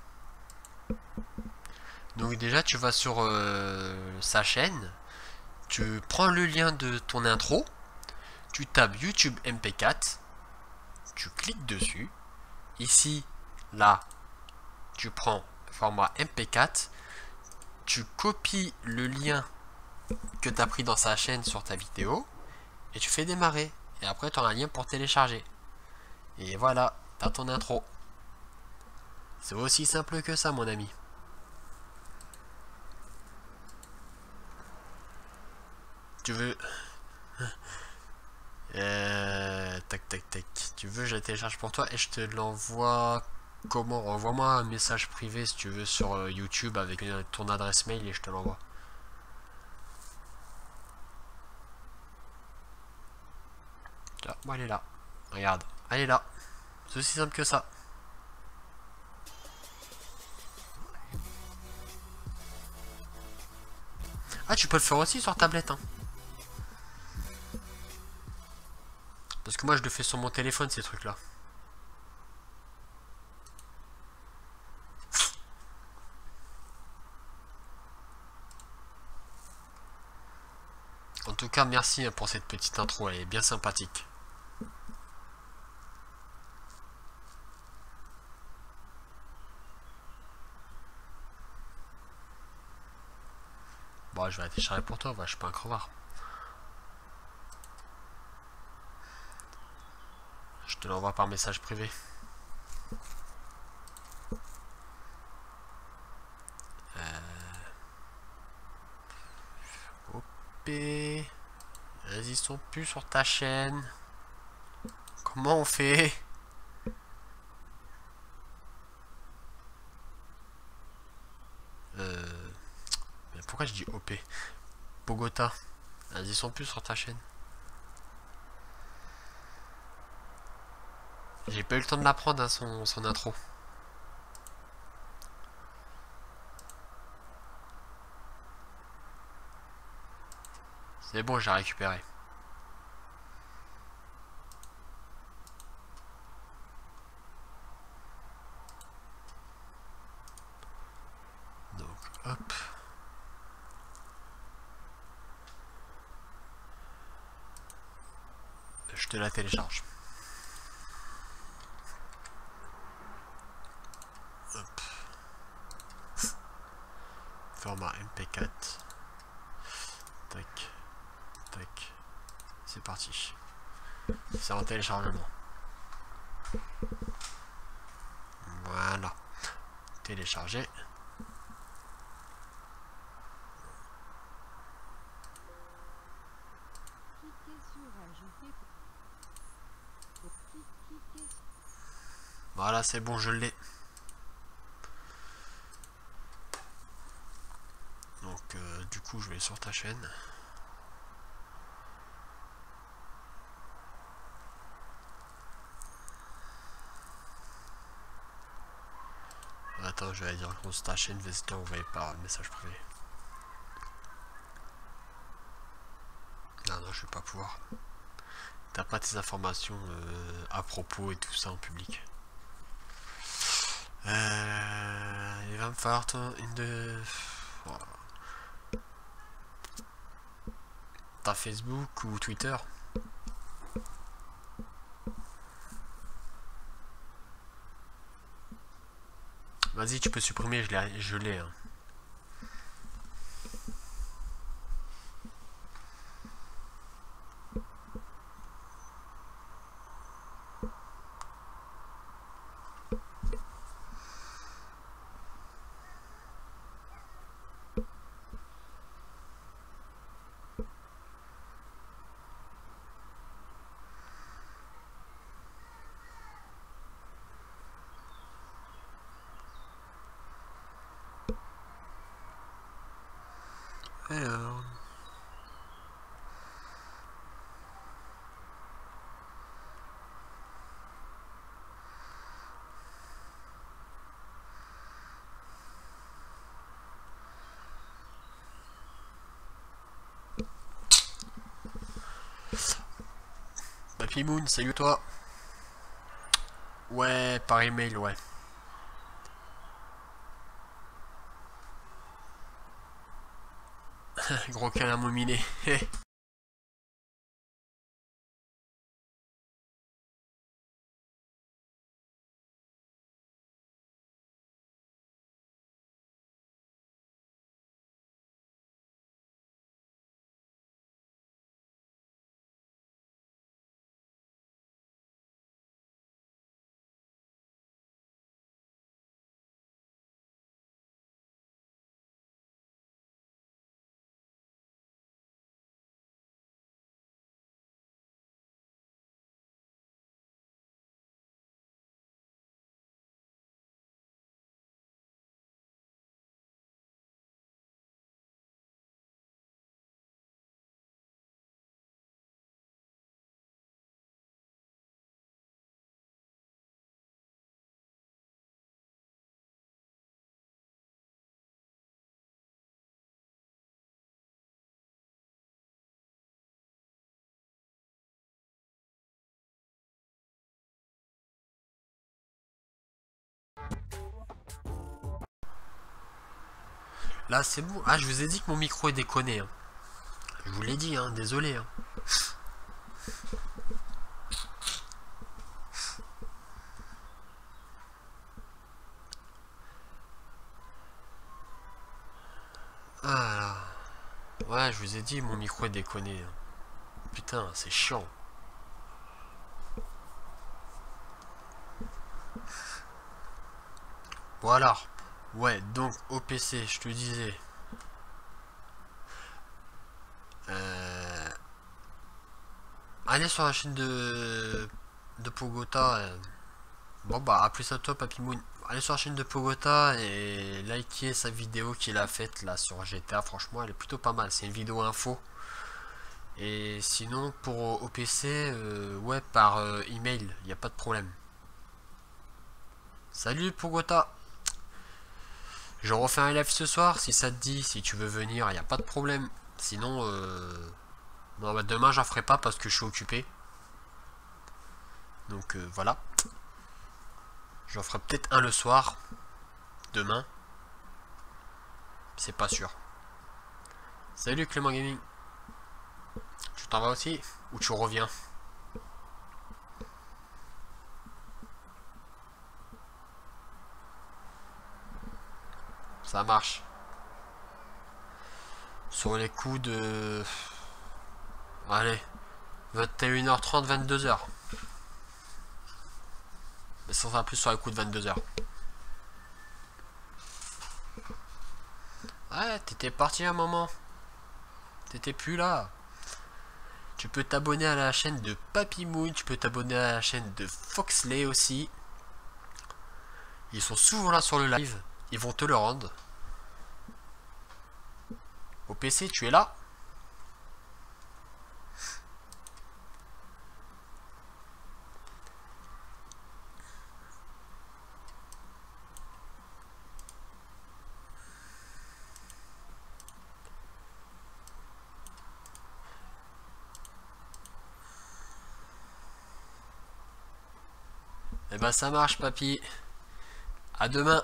Speaker 2: Donc déjà, tu vas sur euh, sa chaîne. Tu prends le lien de ton intro, tu tapes YouTube M P quatre, tu cliques dessus, ici, là, tu prends format M P quatre, tu copies le lien que tu as pris dans sa chaîne sur ta vidéo, et tu fais démarrer. Et après, tu as un lien pour télécharger. Et voilà, tu as ton intro. C'est aussi simple que ça, mon ami. Tu veux... Euh, tac, tac, tac. Tu veux, je la télécharge pour toi et je te l'envoie... Comment? Envoie-moi un message privé si tu veux sur euh, YouTube avec une, ton adresse mail et je te l'envoie. Là, bon, elle est là. Regarde, elle est là. C'est aussi simple que ça. Ah, tu peux le faire aussi sur tablette, hein. Parce que moi, je le fais sur mon téléphone, ces trucs-là. En tout cas, merci pour cette petite intro, elle est bien sympathique. Bon, je vais la télécharger pour toi, ouais, je suis pas un crevard. Je te l'envoie par message privé. Euh... O P. Vas-y, ils sont plus sur ta chaîne. Comment on fait? Euh... Mais pourquoi je dis O P? Bogota. Vas-y, ils sont plus sur ta chaîne. J'ai pas eu le temps de l'apprendre, hein, son, son intro. C'est bon, j'ai récupéré. Donc, hop. Je te la télécharge. Hop. Format M P quatre. Tac. Tac. C'est parti. C'est en téléchargement. Voilà. Télécharger. Voilà, c'est bon, je l'ai. Donc, euh, du coup, je vais sur ta chaîne. Attends, je vais dire sur ta chaîne, vas-y, t'as envoyé par message privé. Non, non, je vais pas pouvoir. T'as pas tes informations euh, à propos et tout ça en public. Euh, il va me falloir ton, une de... Voilà. T'as Facebook ou Twitter? Vas-y, tu peux supprimer, je l'ai. Je l'ai hein. Alors... Papy Moon, salut toi. Ouais, par email, ouais. Gros câlin mominé. Là c'est bon. Ah, je vous ai dit que mon micro est déconné. Hein. Je vous l'ai dit, hein, désolé. Hein. Ah là. Ouais, je vous ai dit, mon micro est déconné. Hein. Putain, c'est chiant. Voilà. Ouais, donc au P C, je te disais. Euh... Allez sur la chaîne de de Pogota. Euh... Bon bah, à plus à toi, Papy Moon. Allez sur la chaîne de Pogota et likez sa vidéo qu'il a faite là sur G T A. Franchement, elle est plutôt pas mal. C'est une vidéo info. Et sinon, pour au P C, euh, ouais, par euh, email, il n'y a pas de problème. Salut Pogota. Je refais un live ce soir, si ça te dit, si tu veux venir, il n'y a pas de problème. Sinon, euh... bon, bah, demain j'en ferai pas parce que je suis occupé. Donc euh, voilà. J'en ferai peut-être un le soir. Demain. C'est pas sûr. Salut Clément Gaming. Tu t'en vas aussi? Ou tu reviens? Ça marche. Sur les coups de... Allez. vingt et une heures trente, vingt-deux heures. Mais ça sera plus sur les coups de vingt-deux heures. Ouais, t'étais parti un moment. T'étais plus là. Tu peux t'abonner à la chaîne de Papy Moon. Tu peux t'abonner à la chaîne de Foxley aussi. Ils sont souvent là sur le live. Ils vont te le rendre. Au P C, tu es là? Eh ben ça marche, papy. À demain.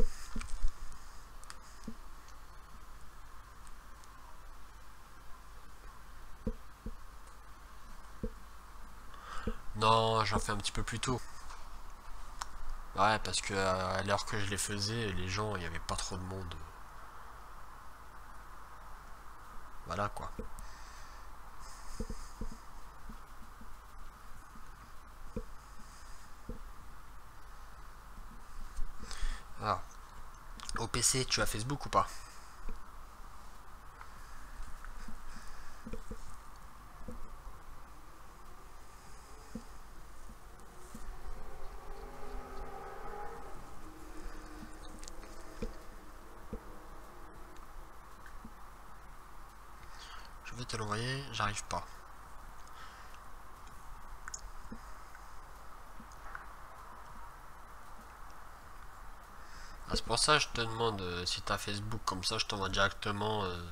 Speaker 2: Non, j'en fais un petit peu plus tôt. Ouais, parce que à l'heure que je les faisais, les gens, il n'y avait pas trop de monde. Voilà quoi. Alors, au P C, tu as Facebook ou pas? Je vais te l'envoyer, j'arrive pas. Ah, c'est pour ça que je te demande euh, si tu as Facebook, comme ça je t'envoie directement. Euh...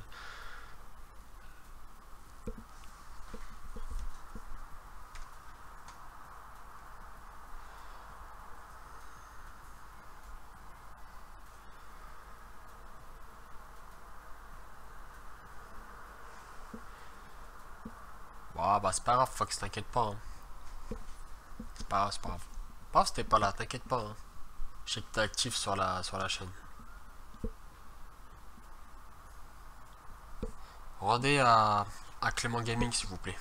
Speaker 2: Bon, bah c'est pas grave, Fox, t'inquiète pas. Hein. C'est pas grave, c'est pas grave. Pas grave, c'était pas là, t'inquiète pas. Hein. Je sais que t'es actif sur la, sur la chaîne. Rendez à, à Clément Gaming s'il vous plaît.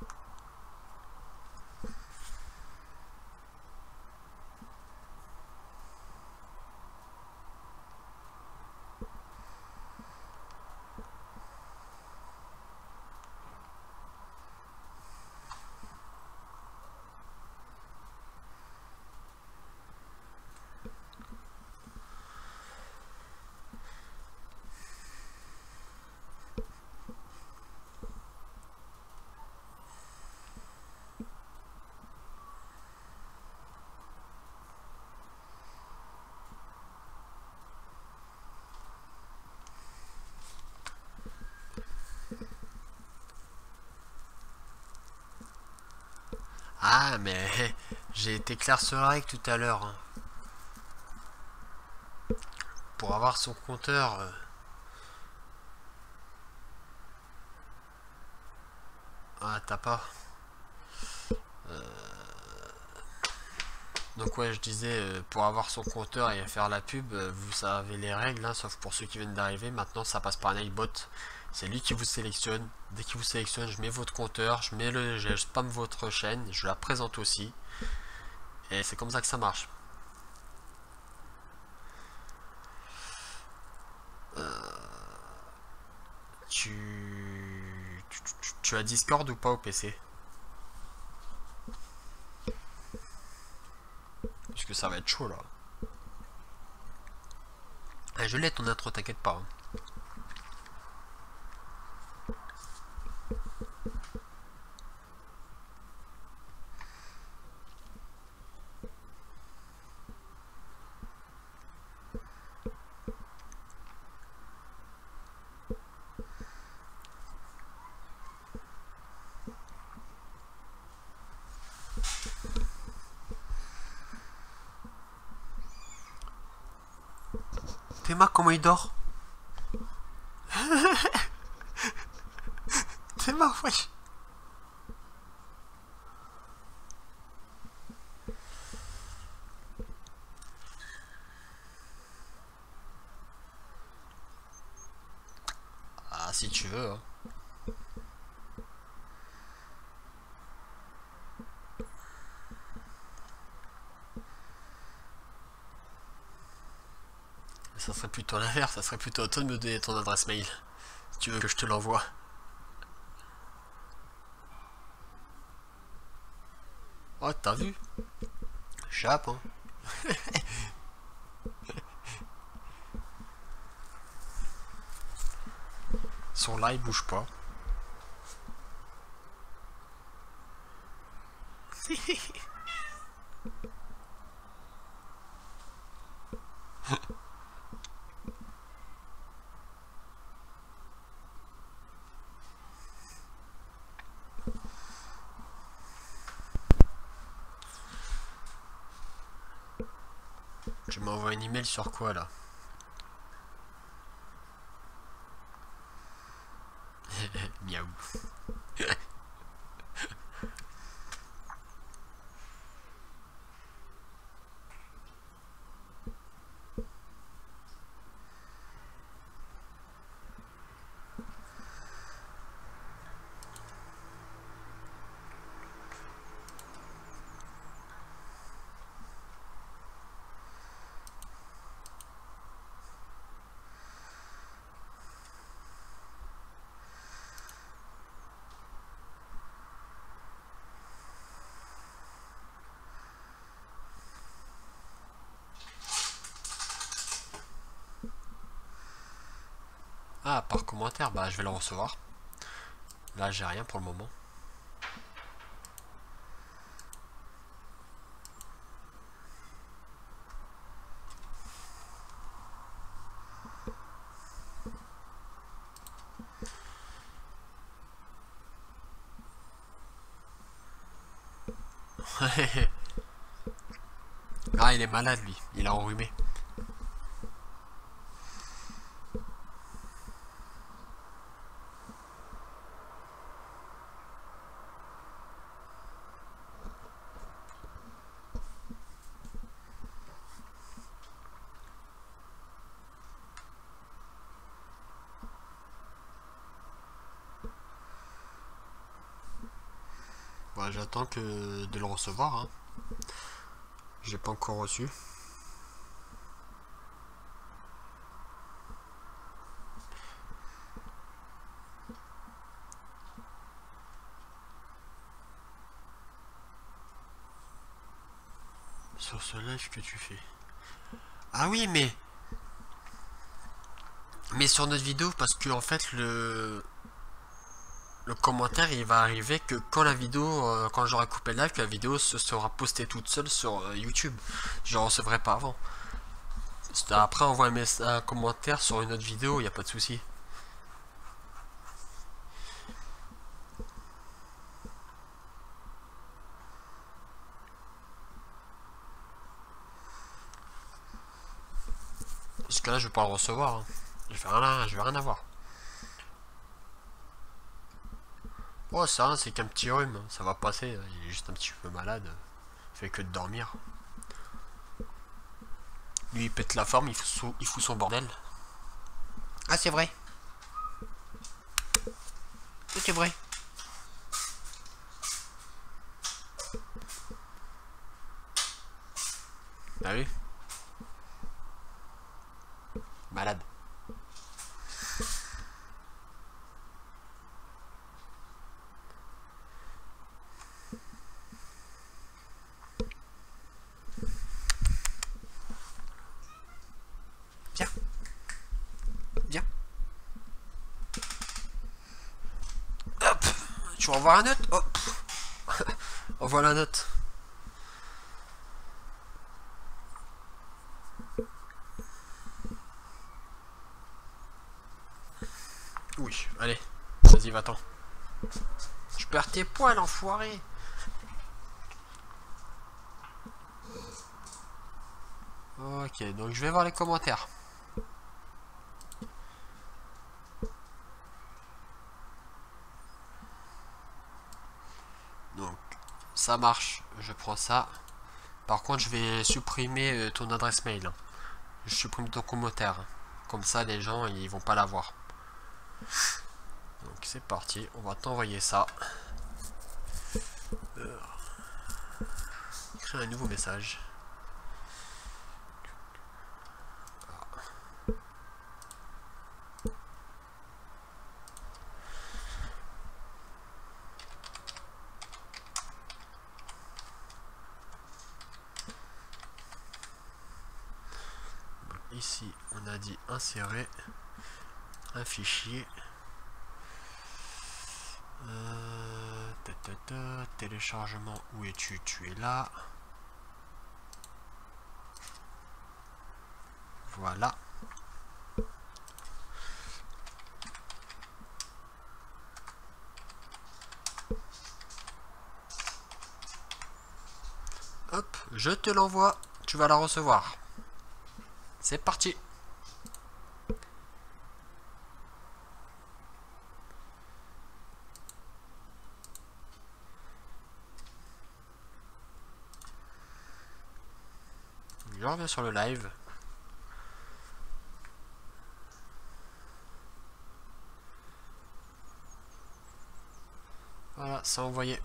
Speaker 2: Ah mais j'ai été clair sur la règle tout à l'heure. Hein. Pour avoir son compteur, euh, Ah, t'as pas. Euh... Donc ouais, je disais, euh, pour avoir son compteur et faire la pub, euh, vous savez les règles, hein, sauf pour ceux qui viennent d'arriver. Maintenant, ça passe par Nightbot. C'est lui qui vous sélectionne. Dès qu'il vous sélectionne, je mets votre compteur, je mets le, je spam votre chaîne, je la présente aussi. Et c'est comme ça que ça marche. Euh... Tu... Tu, tu... tu as Discord ou pas au P C? Parce que ça va être chaud là. Ah, je l'ai ton intro, t'inquiète pas. Hein. Théma, comment il dort? Théma, wesh. Ah, si tu veux. Hein. Ça serait plutôt l'inverse, ça serait plutôt à toi de me donner ton adresse mail. Si tu veux que je te l'envoie. Oh, t'as vu? Chape, hein. Son là, il bouge pas. Tu m'envoies un email sur quoi là? Miaou. Ah, par commentaire, bah je vais le recevoir. Là, j'ai rien pour le moment. Ah, il est malade lui, il a enrhumé. Bon, j'attends que de le recevoir. Hein. J'ai pas encore reçu. Sur ce live que tu fais. Ah oui, mais mais sur notre vidéo, parce que en fait le le commentaire il va arriver que quand la vidéo, euh, quand j'aurai coupé le live, que la vidéo se sera postée toute seule sur euh, YouTube. Je ne recevrai pas avant. Après, on voit un, un commentaire sur une autre vidéo, il n'y a pas de souci. Parce que là, je vais pas le recevoir. Hein. Je vais rien, je vais rien avoir. Oh ça, c'est qu'un petit rhume, ça va passer, il est juste un petit peu malade. Il fait que de dormir. Lui il pète la forme, il fout son, il fout son bordel. Ah c'est vrai. C'est vrai. T'as vu? Malade. Viens. Viens. Hop. Tu revois la note? Hop. Revois la note. Oui, allez. Vas-y, va-t'en. Tu perds tes poils, enfoiré. Ok, donc je vais voir les commentaires. Donc, ça marche. Je prends ça. Par contre, je vais supprimer ton adresse mail. Je supprime ton commentaire. Comme ça, les gens, ils vont pas l'avoir. Donc, c'est parti. On va t'envoyer ça. Euh, créer un nouveau message. Ici, on a dit insérer un fichier. Euh, ta, ta, ta, téléchargement, où es-tu? Tu es là. Voilà. Hop, je te l'envoie. Tu vas la recevoir. C'est parti. Je reviens sur le live. Voilà, c'est envoyé.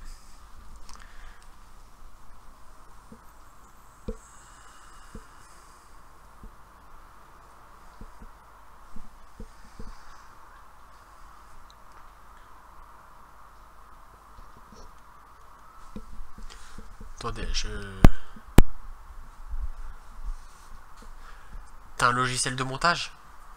Speaker 2: Attendez, je... T'as un logiciel de montage?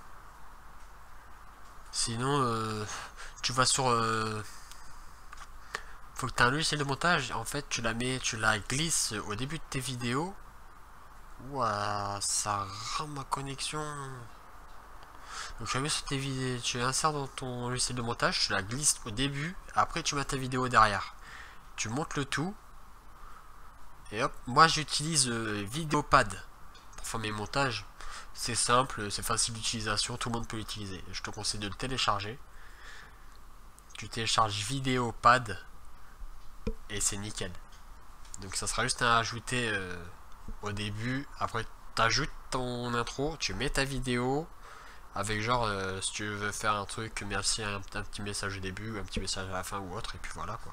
Speaker 2: Sinon, euh, tu vas sur... Euh, faut que tu aies un logiciel de montage. En fait, tu la mets, tu la glisses au début de tes vidéos. Ouah, ça rame ma connexion. Donc, tu la mets sur tes vidéos, tu insères dans ton logiciel de montage, tu la glisses au début. Après, tu mets ta vidéo derrière. Tu montes le tout. Et hop, moi j'utilise euh, Vidéopad pour faire mes montages. C'est simple, c'est facile d'utilisation, tout le monde peut l'utiliser. Je te conseille de le télécharger. Tu télécharges Vidéopad et c'est nickel. Donc ça sera juste à ajouter euh, au début. Après tu ajoutes ton intro, tu mets ta vidéo avec genre euh, si tu veux faire un truc, merci, un, un petit message au début, un petit message à la fin ou autre, et puis voilà quoi.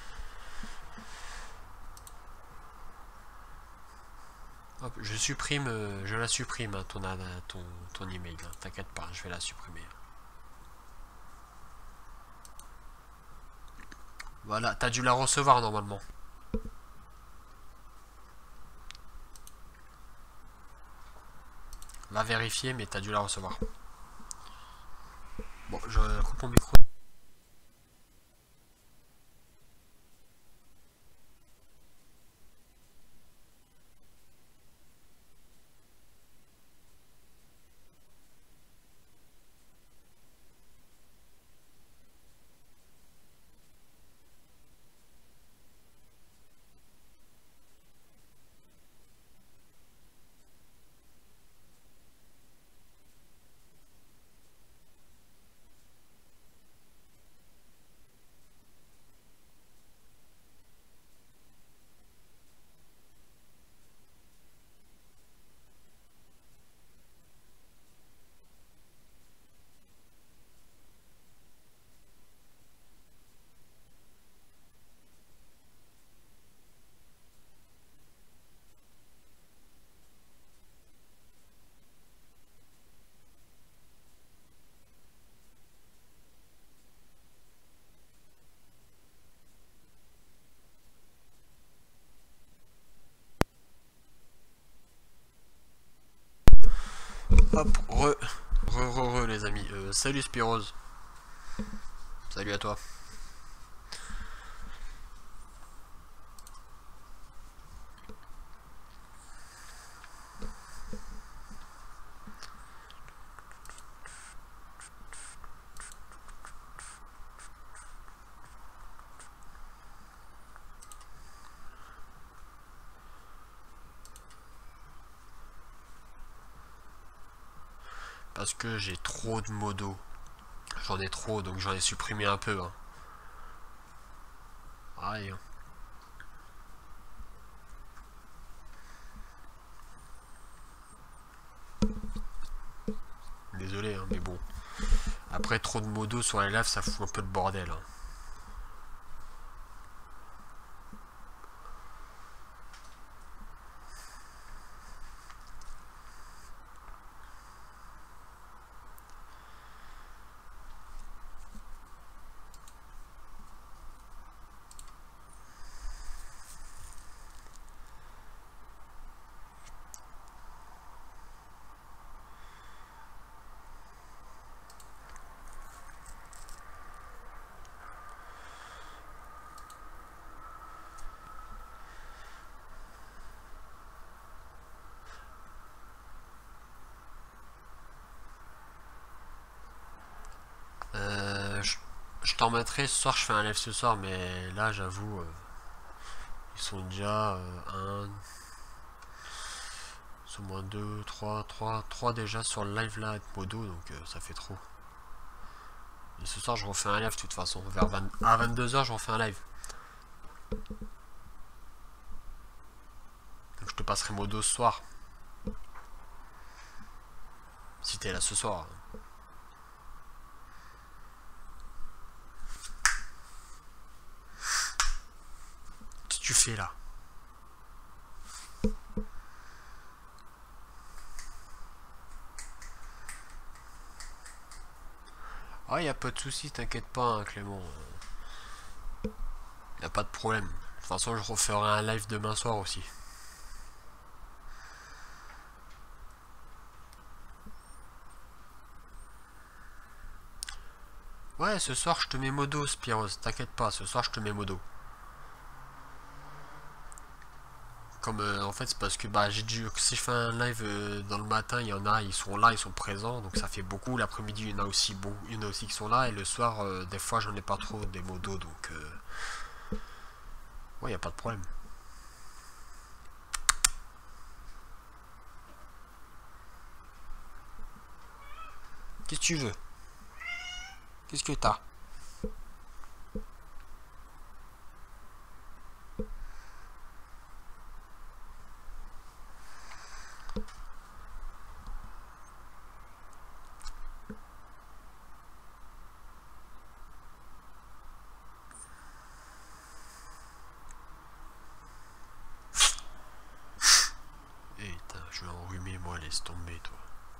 Speaker 2: Hop, je supprime, euh, je la supprime, hein, ton, ton, ton email, hein, t'inquiète pas, je vais la supprimer. Voilà, t'as dû la recevoir normalement. Va vérifier, mais t'as dû la recevoir. Bon, je coupe mon micro. Hop, re, re, re, re les amis. Euh, salut Spirose. Salut à toi. Parce que j'ai trop de modos. J'en ai trop, donc j'en ai supprimé un peu. Hein. Aïe. Désolé, hein, mais bon. Après, trop de modos sur les lives, ça fout un peu de bordel. Hein. Je t'en mettrai ce soir, je fais un live ce soir, mais là j'avoue, euh, ils sont déjà euh, un, ils sont moins deux, trois, trois, trois déjà sur le live là avec modo, donc euh, ça fait trop. Et ce soir je refais un live de toute façon, vers vingt, à vingt-deux heures je refais un live. Donc je te passerai modo ce soir. Si t'es là ce soir. Tu fais là. Ah, y a pas de souci, t'inquiète pas, hein, Clément. Y a pas de problème. De toute façon, je referai un live demain soir aussi. Ouais, ce soir, je te mets modo, Spiros. T'inquiète pas, ce soir, je te mets modo. Comme euh, en fait c'est parce que bah j'ai dû si je fais un live euh, dans le matin, il y en a, ils sont là, ils sont présents, donc ça fait beaucoup. L'après-midi il y en a aussi beaucoup, il y en a aussi qui sont là, et le soir euh, des fois j'en ai pas trop des modos, donc euh... ouais, y a pas de problème. Qu'est-ce que tu veux? Qu'est-ce que t'as? Je vais enrhumer, moi, laisse tomber, toi.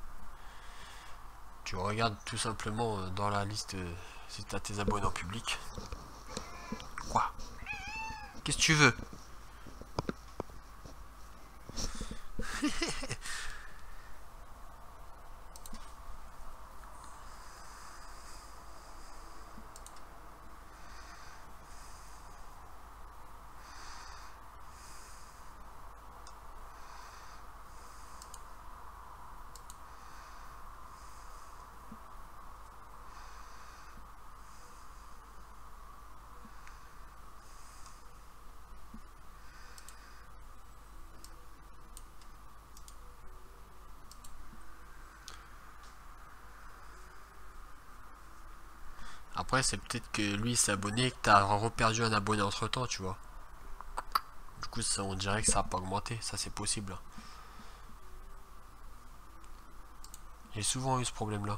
Speaker 2: Tu regardes tout simplement euh, dans la liste euh, si t'as tes abonnés en public. Quoi? Qu'est-ce que tu veux? Après, c'est peut-être que lui s'est abonné et que t'as reperdu un abonné entre temps, tu vois. Du coup, ça, on dirait que ça n'a pas augmenté. Ça, c'est possible. J'ai souvent eu ce problème-là.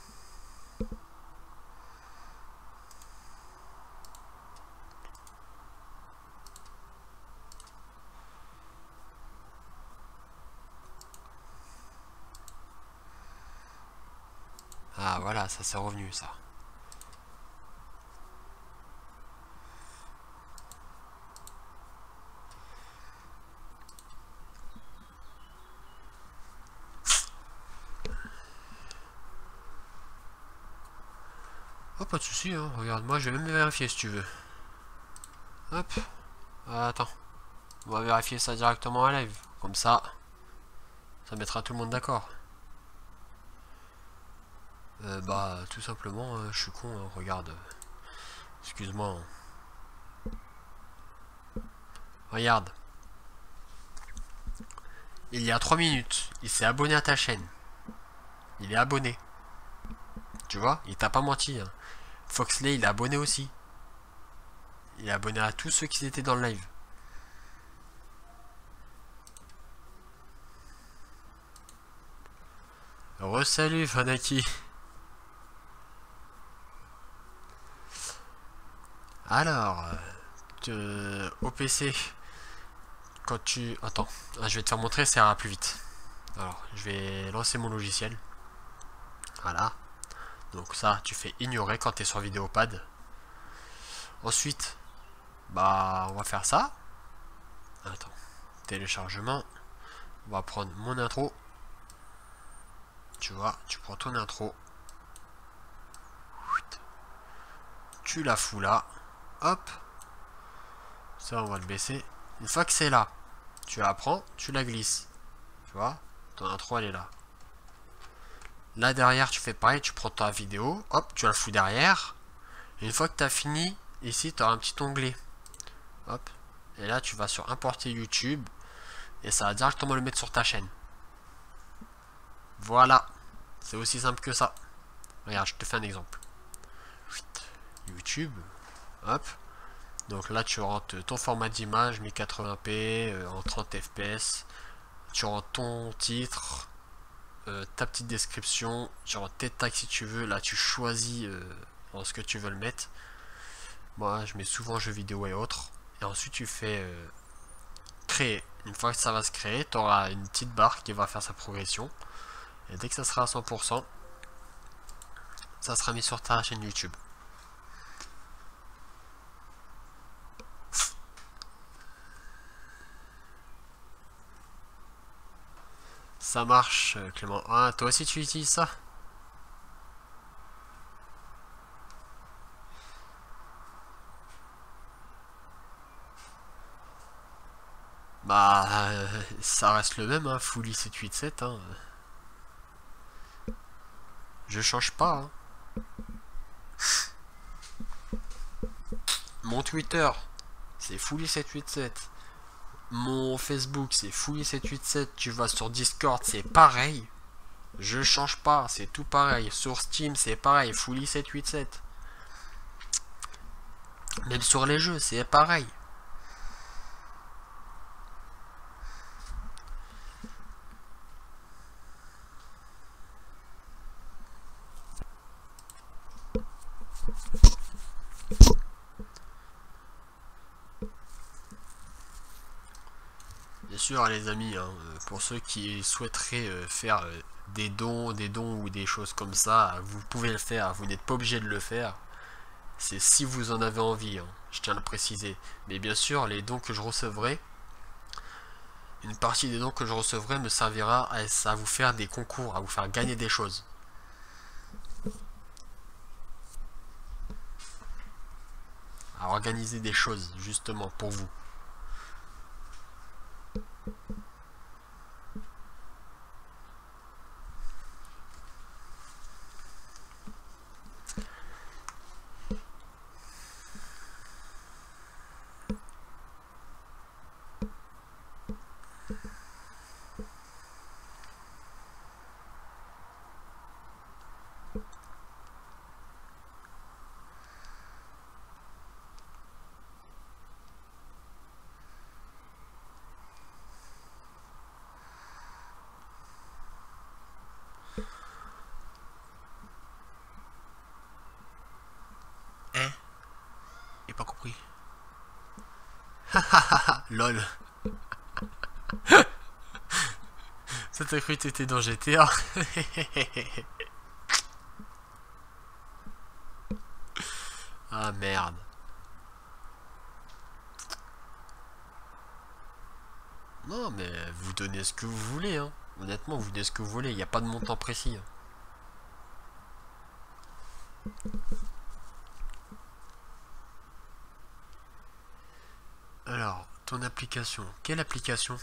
Speaker 2: Ah, voilà, ça c'est revenu, ça. Oh, pas de soucis, hein. Regarde, moi je vais même vérifier si tu veux. Hop. Ah, attends. On va vérifier ça directement en live. Comme ça, ça mettra tout le monde d'accord. Euh, bah, tout simplement, euh, je suis con, hein. Regarde. Excuse-moi. Regarde. Il y a trois minutes, il s'est abonné à ta chaîne. Il est abonné. Tu vois, il t'a pas menti. Hein. Foxley, il est abonné aussi. Il est abonné à tous ceux qui étaient dans le live. Re-salut Fanaki. Alors, euh, au P C, quand tu... Attends, je vais te faire montrer, ça ira plus vite. Alors, je vais lancer mon logiciel. Voilà. Donc ça, tu fais ignorer quand tu es sur Vidéopad. Ensuite, bah, on va faire ça. Attends, téléchargement. On va prendre mon intro. Tu vois, tu prends ton intro. Tu la fous là. Hop. Ça, on va le baisser. Une fois que c'est là, tu la prends, tu la glisses. Tu vois, ton intro, elle est là. Là, derrière, tu fais pareil. Tu prends ta vidéo. Hop, tu la fous derrière. Et une fois que tu as fini, ici, tu as un petit onglet. Hop. Et là, tu vas sur importer YouTube. Et ça va directement le mettre sur ta chaîne. Voilà. C'est aussi simple que ça. Regarde, je te fais un exemple. YouTube. Hop. Donc là, tu rentres ton format d'image mille quatre-vingts p euh, en trente F P S. Tu rentres ton titre. Euh, ta petite description. Tu rentres tes tags si tu veux. Là, tu choisis euh, dans ce que tu veux le mettre. Moi, je mets souvent jeux vidéo et autres. Et ensuite, tu fais euh, créer. Une fois que ça va se créer, tu auras une petite barre qui va faire sa progression. Et dès que ça sera à cent pour cent, ça sera mis sur ta chaîne YouTube. Ça marche, Clément. Ah, toi aussi tu utilises ça? Bah, euh, ça reste le même, hein, Fully sept cent quatre-vingt-dix-sept. Hein. Je change pas. Hein. Mon Twitter, c'est Fully sept cent quatre-vingt-dix-sept. Mon Facebook, c'est Fully sept cent quatre-vingt-dix-sept. Tu vas sur Discord, c'est pareil. Je change pas, c'est tout pareil. Sur Steam, c'est pareil, Fully sept cent quatre-vingt-dix-sept. Même sur les jeux, c'est pareil. Bien sûr, les amis, hein, pour ceux qui souhaiteraient euh, faire euh, des dons, des dons ou des choses comme ça, vous pouvez le faire, vous n'êtes pas obligé de le faire. C'est si vous en avez envie, hein, je tiens à le préciser. Mais bien sûr, les dons que je recevrai, une partie des dons que je recevrai me servira à, à vous faire des concours, à vous faire gagner des choses. À organiser des choses, justement, pour vous. Pas compris. Lol. Ça t'a cru que t'étais dans G T A. Ah merde. Non mais vous donnez ce que vous voulez hein. Honnêtement vous donnez ce que vous voulez. Il n'y a pas de montant précis. Ton application. Quelle application?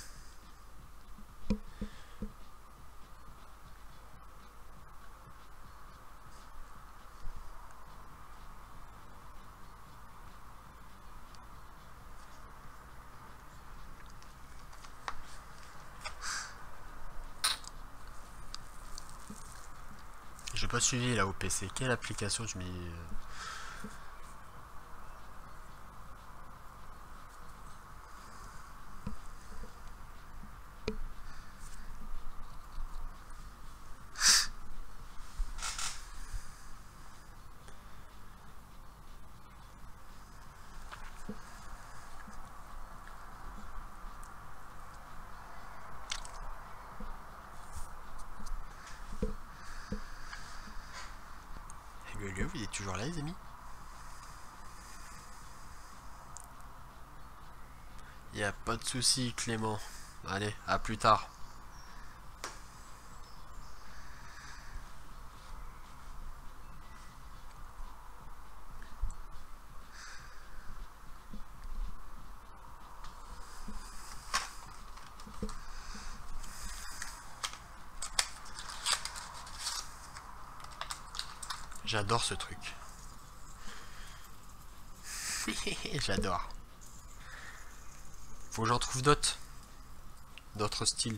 Speaker 2: J'ai pas suivi là au P C. Quelle application tu mets? Le lieu, il est toujours là les amis? Y a pas de souci Clément. Allez, à plus tard. J'adore ce truc. J'adore. Faut que j'en trouve d'autres. D'autres styles.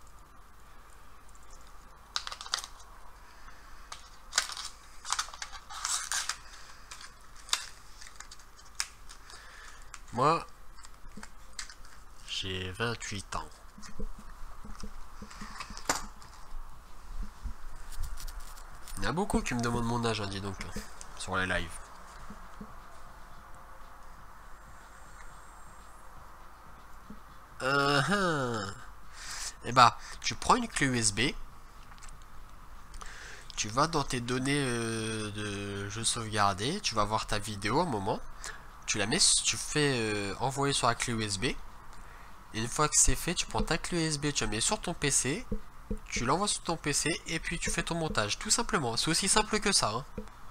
Speaker 2: Moi, j'ai vingt-huit ans. Il y en a beaucoup qui me demandent mon âge, hein, dis donc, là, sur les lives. Uh -huh. Et bah, tu prends une clé U S B, tu vas dans tes données euh, de jeu sauvegardé, tu vas voir ta vidéo un moment, tu la mets, tu fais euh, envoyer sur la clé U S B, et une fois que c'est fait, tu prends ta clé U S B, tu la mets sur ton P C, tu l'envoies sur ton P C, et puis tu fais ton montage, tout simplement. C'est aussi simple que ça, hein.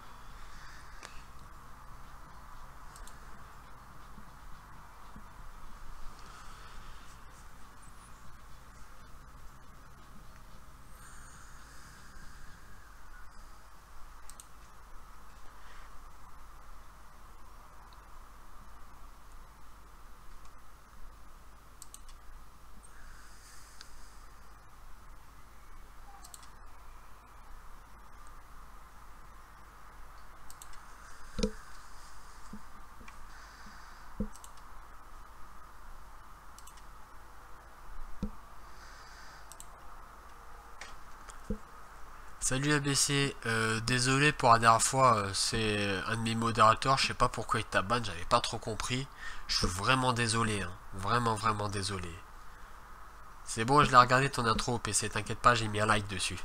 Speaker 2: Salut A B C, euh, désolé pour la dernière fois, euh, c'est un de mes modérateurs, je sais pas pourquoi il t'a ban, j'avais pas trop compris. Je suis vraiment désolé, hein. Vraiment vraiment désolé. C'est bon, je l'ai regardé ton intro au P C, t'inquiète pas, j'ai mis un like dessus.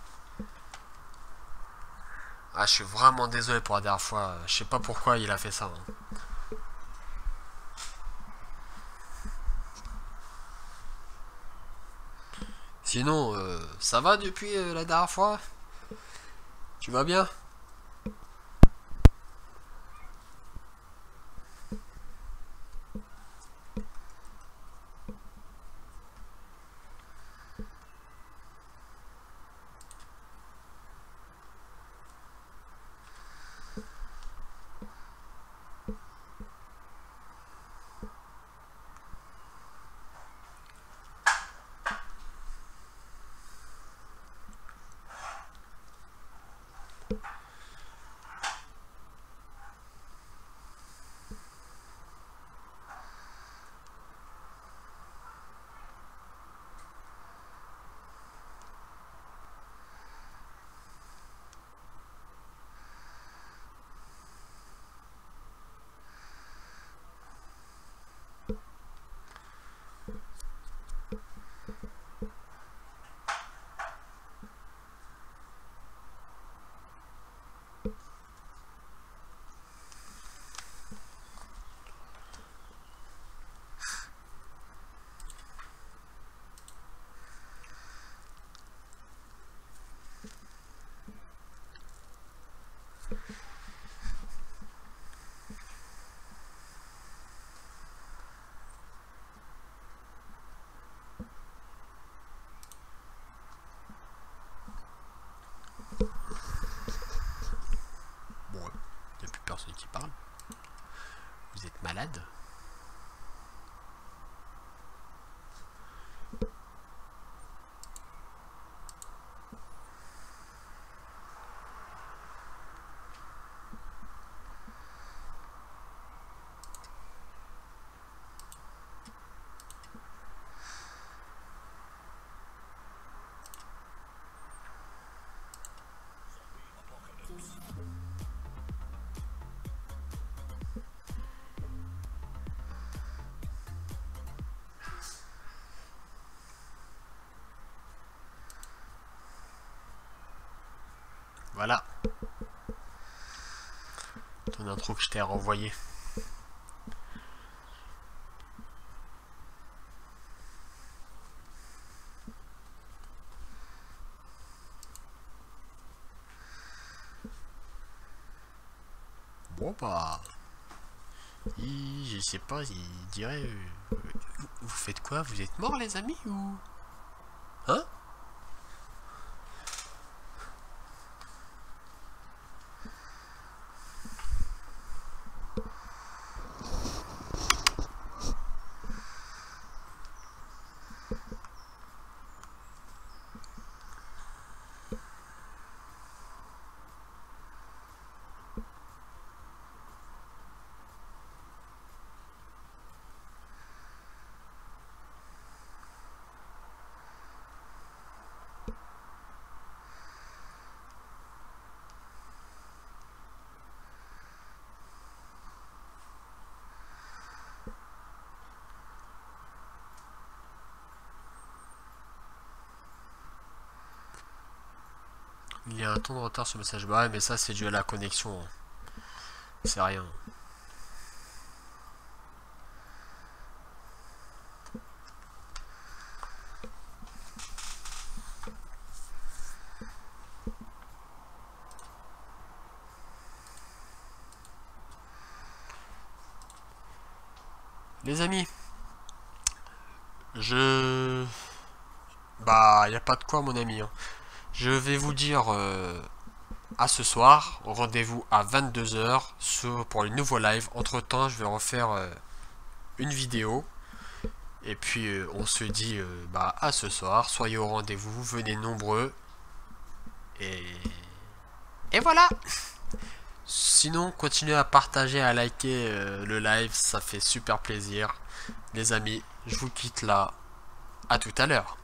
Speaker 2: Ah, je suis vraiment désolé pour la dernière fois, je sais pas pourquoi il a fait ça, hein. Sinon, euh, ça va depuis euh, la dernière fois? Tu vas bien? malade. Voilà. Ton intro que je t'ai renvoyé. Bon bah... Il, je sais pas, il dirait... Euh, vous faites quoi? Vous êtes morts les amis ou... Hein? Il y a un temps de retard sur le message. Bah ouais, mais ça c'est dû à la connexion. C'est rien. Les amis, je... Bah, y a pas de quoi mon ami. Hein. Je vais vous dire euh, à ce soir. Rendez-vous à vingt-deux heures pour le nouveau live. Entre temps, je vais refaire euh, une vidéo. Et puis, euh, on se dit euh, bah, à ce soir. Soyez au rendez-vous. Venez nombreux. Et... Et voilà. Sinon, continuez à partager, à liker euh, le live. Ça fait super plaisir. Les amis, je vous quitte là. À tout à l'heure.